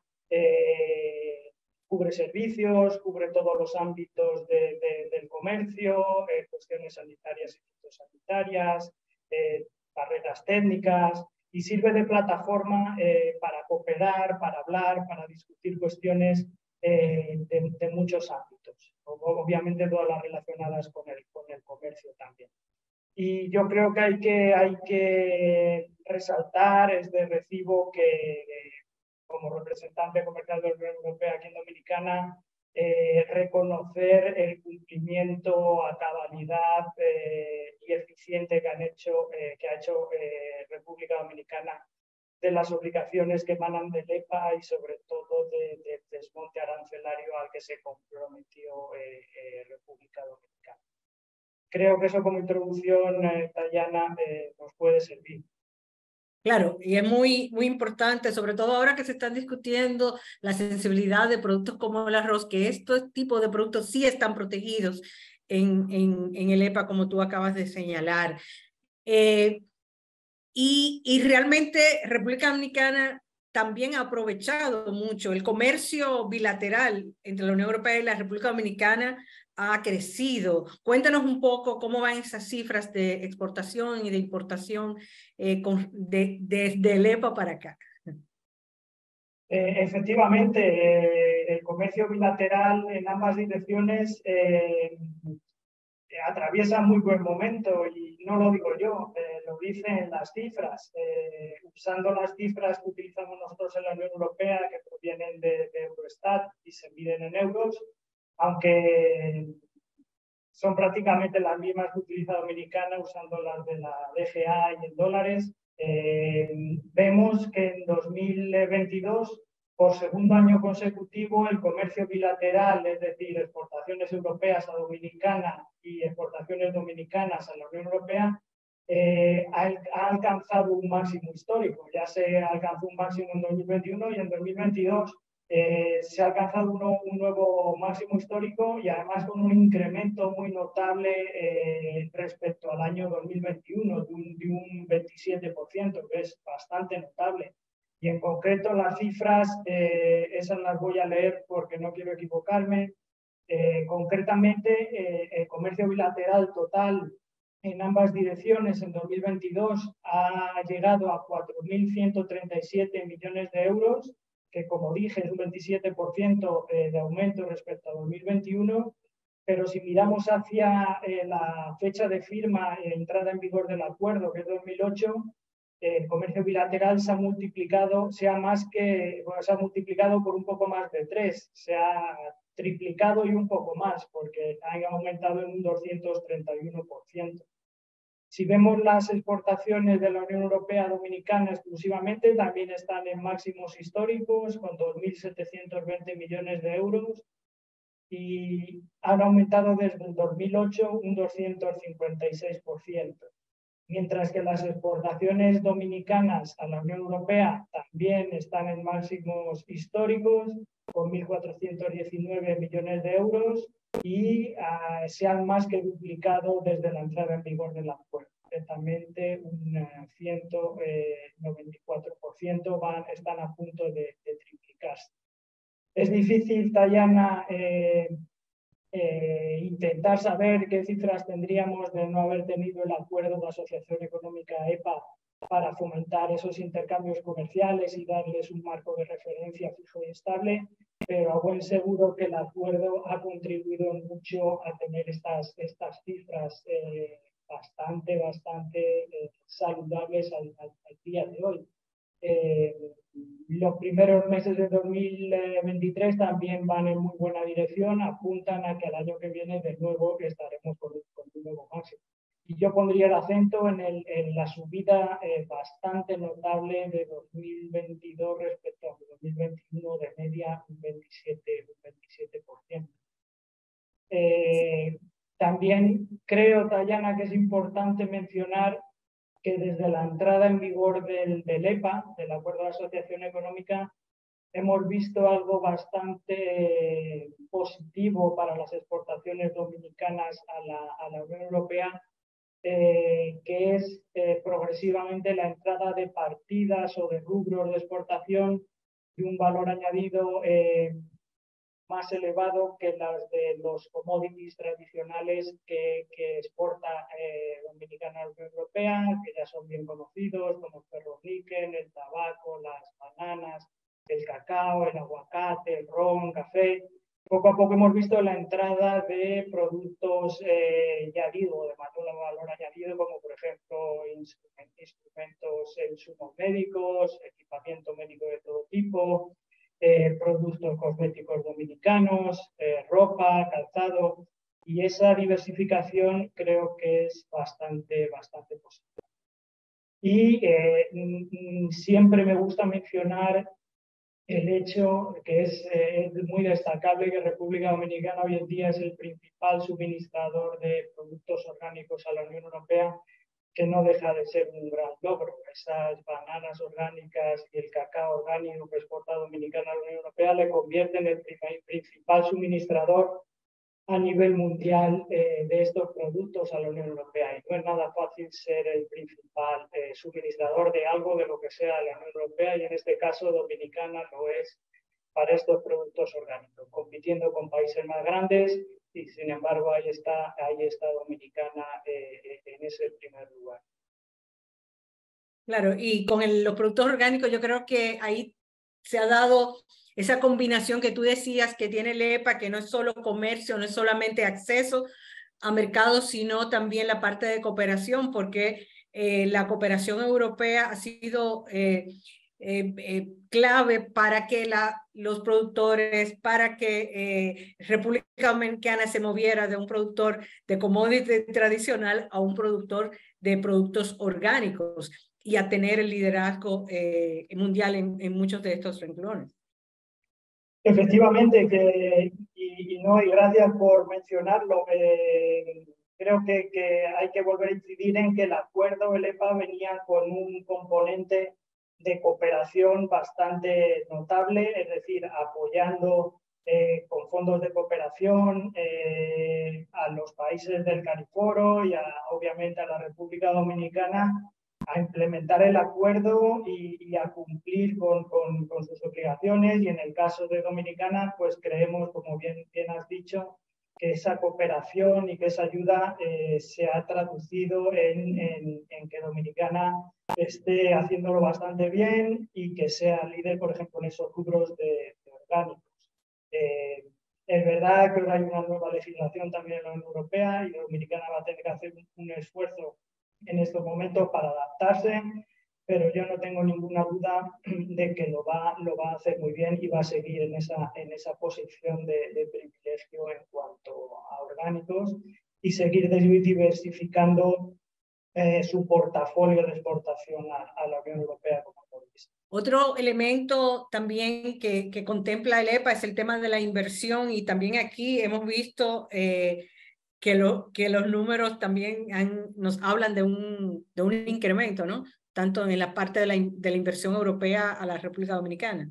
Speaker 20: eh, cubre servicios, cubre todos los ámbitos de, de, del comercio, eh, cuestiones sanitarias y fitosanitarias, eh, barreras técnicas, y sirve de plataforma eh, para cooperar, para hablar, para discutir cuestiones eh, de, de muchos ámbitos, obviamente todas las relacionadas con el, con el comercio también. Y yo creo que hay que, hay que resaltar, es de recibo que eh, como representante comercial de la Unión Europea aquí en Dominicana, eh, reconocer el cumplimiento a cabalidad eh, y eficiente que, han hecho, eh, que ha hecho eh, República Dominicana de las obligaciones que emanan del E P A y sobre todo del de desmonte arancelario al que se comprometió eh, eh, República Dominicana. Creo que eso como introducción, eh, Dayana, eh, nos puede servir.
Speaker 19: Claro, y es muy, muy importante, sobre todo ahora que se están discutiendo la sensibilidad de productos como el arroz, que estos tipos de productos sí están protegidos en, en, en el E P A, como tú acabas de señalar. Eh, y, y realmente República Dominicana también ha aprovechado mucho el comercio bilateral entre la Unión Europea y la República Dominicana. Ha crecido. Cuéntanos un poco cómo van esas cifras de exportación y de importación eh, con, de, de, del E P A para acá.
Speaker 20: Eh, efectivamente, eh, el comercio bilateral en ambas direcciones eh, atraviesa muy buen momento y no lo digo yo, eh, lo dicen las cifras. Eh, usando las cifras que utilizamos nosotros en la Unión Europea, que provienen de, de Eurostat y se miden en euros, aunque son prácticamente las mismas que utiliza Dominicana usando las de la D G A y en dólares, eh, vemos que en dos mil veintidós, por segundo año consecutivo, el comercio bilateral, es decir, exportaciones europeas a Dominicana y exportaciones dominicanas a la Unión Europea, eh, ha, ha alcanzado un máximo histórico. Ya se alcanzó un máximo en dos mil veintiuno y en dos mil veintidós Eh, se ha alcanzado uno, un nuevo máximo histórico y además con un incremento muy notable eh, respecto al año dos mil veintiuno de un, de un veintisiete por ciento, que es bastante notable. Y en concreto las cifras, eh, esas las voy a leer porque no quiero equivocarme. Eh, concretamente, eh, el comercio bilateral total en ambas direcciones en dos mil veintidós ha llegado a cuatro mil ciento treinta y siete millones de euros, que como dije es un veintisiete por ciento de aumento respecto a dos mil veintiuno, pero si miramos hacia eh, la fecha de firma e entrada en vigor del acuerdo, que es dos mil ocho, eh, el comercio bilateral se ha multiplicado, se ha, más que, bueno, se ha multiplicado por un poco más de tres, se ha triplicado y un poco más, porque ha aumentado en un doscientos treinta y uno por ciento. Si vemos las exportaciones de la Unión Europea Dominicana exclusivamente, también están en máximos históricos, con dos mil setecientos veinte millones de euros, y han aumentado desde el dos mil ocho un doscientos cincuenta y seis por ciento. Mientras que las exportaciones dominicanas a la Unión Europea también están en máximos históricos, con mil cuatrocientos diecinueve millones de euros, y uh, se han más que duplicado desde la entrada en vigor del acuerdo. Concretamente, un uh, ciento noventa y cuatro por ciento van, están a punto de, de triplicarse. Es difícil, Dayana, eh, eh, intentar saber qué cifras tendríamos de no haber tenido el acuerdo de asociación económica E P A para fomentar esos intercambios comerciales y darles un marco de referencia fijo y estable, pero a buen seguro que el acuerdo ha contribuido mucho a tener estas, estas cifras eh, bastante, bastante eh, saludables al, al, al día de hoy. Eh, los primeros meses de dos mil veintitrés también van en muy buena dirección, apuntan a que el año que viene de nuevo estaremos con, con un nuevo máximo. Y yo pondría el acento en, el, en la subida eh, bastante notable de dos mil veintidós respecto a dos mil veintiuno, de media un veintisiete por ciento. Eh, también creo, Dayana, que es importante mencionar que desde la entrada en vigor del, del E P A, del Acuerdo de Asociación Económica, hemos visto algo bastante positivo para las exportaciones dominicanas a la, a la Unión Europea, Eh, que es eh, progresivamente la entrada de partidas o de rubros de exportación de un valor añadido eh, más elevado que las de los commodities tradicionales que, que exporta eh, Dominicana a la Unión Europea, que ya son bien conocidos, como el ferroníquel, el tabaco, las bananas, el cacao, el aguacate, el ron, café. Poco a poco hemos visto la entrada de productos eh, añadidos, de mayor valor añadido, como por ejemplo instrumentos, insumos médicos, equipamiento médico de todo tipo, eh, productos cosméticos dominicanos, eh, ropa, calzado, y esa diversificación creo que es bastante, bastante positiva. Y eh, siempre me gusta mencionar el hecho que es, eh, es muy destacable que República Dominicana hoy en día es el principal suministrador de productos orgánicos a la Unión Europea, que no deja de ser un gran logro. Esas bananas orgánicas y el cacao orgánico que exporta Dominicana a la Unión Europea le convierten en el primer, principal suministrador a nivel mundial eh, de estos productos a la Unión Europea. Y no es nada fácil ser el principal eh, suministrador de algo de lo que sea la Unión Europea, y en este caso Dominicana lo es para estos productos orgánicos, compitiendo con países más grandes, y sin embargo ahí está, ahí está Dominicana eh, en ese primer lugar.
Speaker 19: Claro, y con el, los productos orgánicos yo creo que ahí se ha dado esa combinación que tú decías que tiene el E P A, que no es solo comercio, no es solamente acceso a mercados, sino también la parte de cooperación, porque eh, la cooperación europea ha sido eh, eh, eh, clave para que la, los productores, para que eh, República Dominicana se moviera de un productor de commodity tradicional a un productor de productos orgánicos y a tener el liderazgo eh, mundial en, en muchos de estos renglones.
Speaker 20: Efectivamente, que, y, y, no, y gracias por mencionarlo. Eh, creo que, que hay que volver a incidir en que el acuerdo, el E P A, venía con un componente de cooperación bastante notable, es decir, apoyando eh, con fondos de cooperación eh, a los países del Cariforo y a, obviamente a la República Dominicana a implementar el acuerdo y, y a cumplir con, con, con sus obligaciones. Y en el caso de Dominicana, pues creemos, como bien, bien has dicho, que esa cooperación y que esa ayuda eh, se ha traducido en, en, en que Dominicana esté haciéndolo bastante bien y que sea líder, por ejemplo, en esos rubros de, de orgánicos. Eh, es verdad que ahora hay una nueva legislación también en la Unión Europea y Dominicana va a tener que hacer un, un esfuerzo en estos momentos para adaptarse, pero yo no tengo ninguna duda de que lo va, lo va a hacer muy bien y va a seguir en esa, en esa posición de, de privilegio en cuanto a orgánicos y seguir diversificando eh, su portafolio de exportación a, a la Unión Europea como país.
Speaker 19: Otro elemento también que, que contempla el E P A es el tema de la inversión, y también aquí hemos visto eh, que, lo, que los números también han, nos hablan de un, de un incremento, ¿no? Tanto en la parte de la, de la inversión europea a la República Dominicana.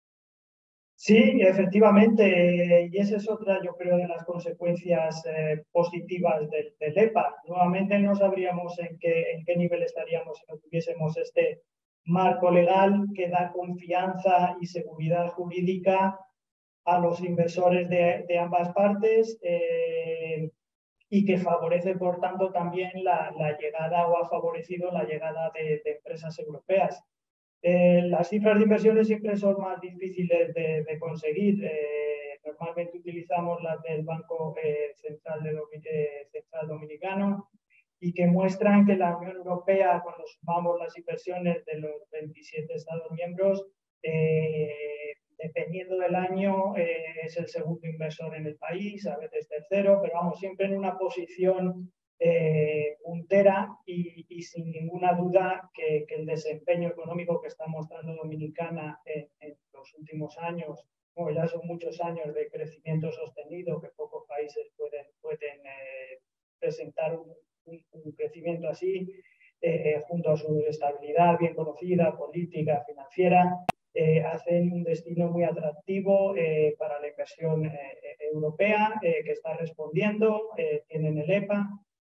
Speaker 20: Sí, efectivamente, y esa es otra, yo creo, de las consecuencias eh, positivas del, del E P A. Nuevamente no sabríamos en qué, en qué nivel estaríamos si no tuviésemos este marco legal que da confianza y seguridad jurídica a los inversores de, de ambas partes, eh, y que favorece, por tanto, también la, la llegada o ha favorecido la llegada de, de empresas europeas. Eh, las cifras de inversiones siempre son más difíciles de, de conseguir. Eh, normalmente utilizamos las del Banco eh, Central, de, eh, Central Dominicano, y que muestran que la Unión Europea, cuando sumamos las inversiones de los veintisiete Estados miembros, eh, dependiendo del año, eh, es el segundo inversor en el país, a veces tercero, pero vamos, siempre en una posición eh, puntera y, y sin ninguna duda que, que el desempeño económico que está mostrando Dominicana en, en los últimos años, bueno, ya son muchos años de crecimiento sostenido, que pocos países pueden, pueden eh, presentar un, un, un crecimiento así, eh, junto a su estabilidad bien conocida, política, financiera, Eh, hacen un destino muy atractivo eh, para la inversión eh, europea, eh, que está respondiendo, eh, tienen el E P A,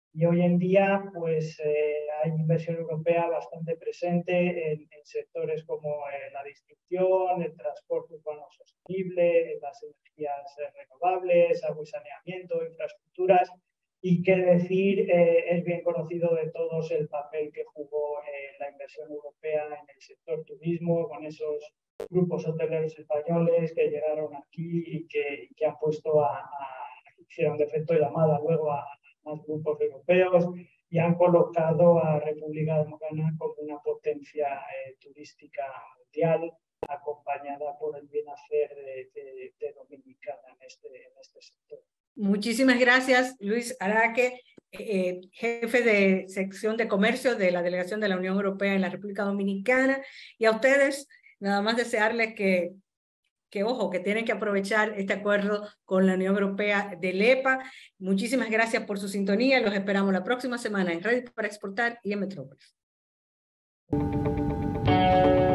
Speaker 20: Y hoy en día pues, eh, hay inversión europea bastante presente en, en sectores como eh, la distribución, el transporte urbano sostenible, las energías eh, renovables, agua y saneamiento, infraestructuras. Y qué decir, eh, es bien conocido de todos el papel que jugó eh, la inversión europea en el sector turismo, con esos grupos hoteleros españoles que llegaron aquí y que, y que han puesto a, a, hicieron de efecto llamada luego a más grupos europeos y han colocado a República Dominicana como una potencia eh, turística mundial, acompañada por el bien hacer de, de, de Dominicana en este, en este sector.
Speaker 19: Muchísimas gracias, Luis Araque, eh, jefe de sección de comercio de la Delegación de la Unión Europea en la República Dominicana. Y a ustedes, nada más desearles que, que, ojo, que tienen que aprovechar este acuerdo con la Unión Europea del E P A. Muchísimas gracias por su sintonía. Los esperamos la próxima semana en Ready para Exportar y en Metrópolis.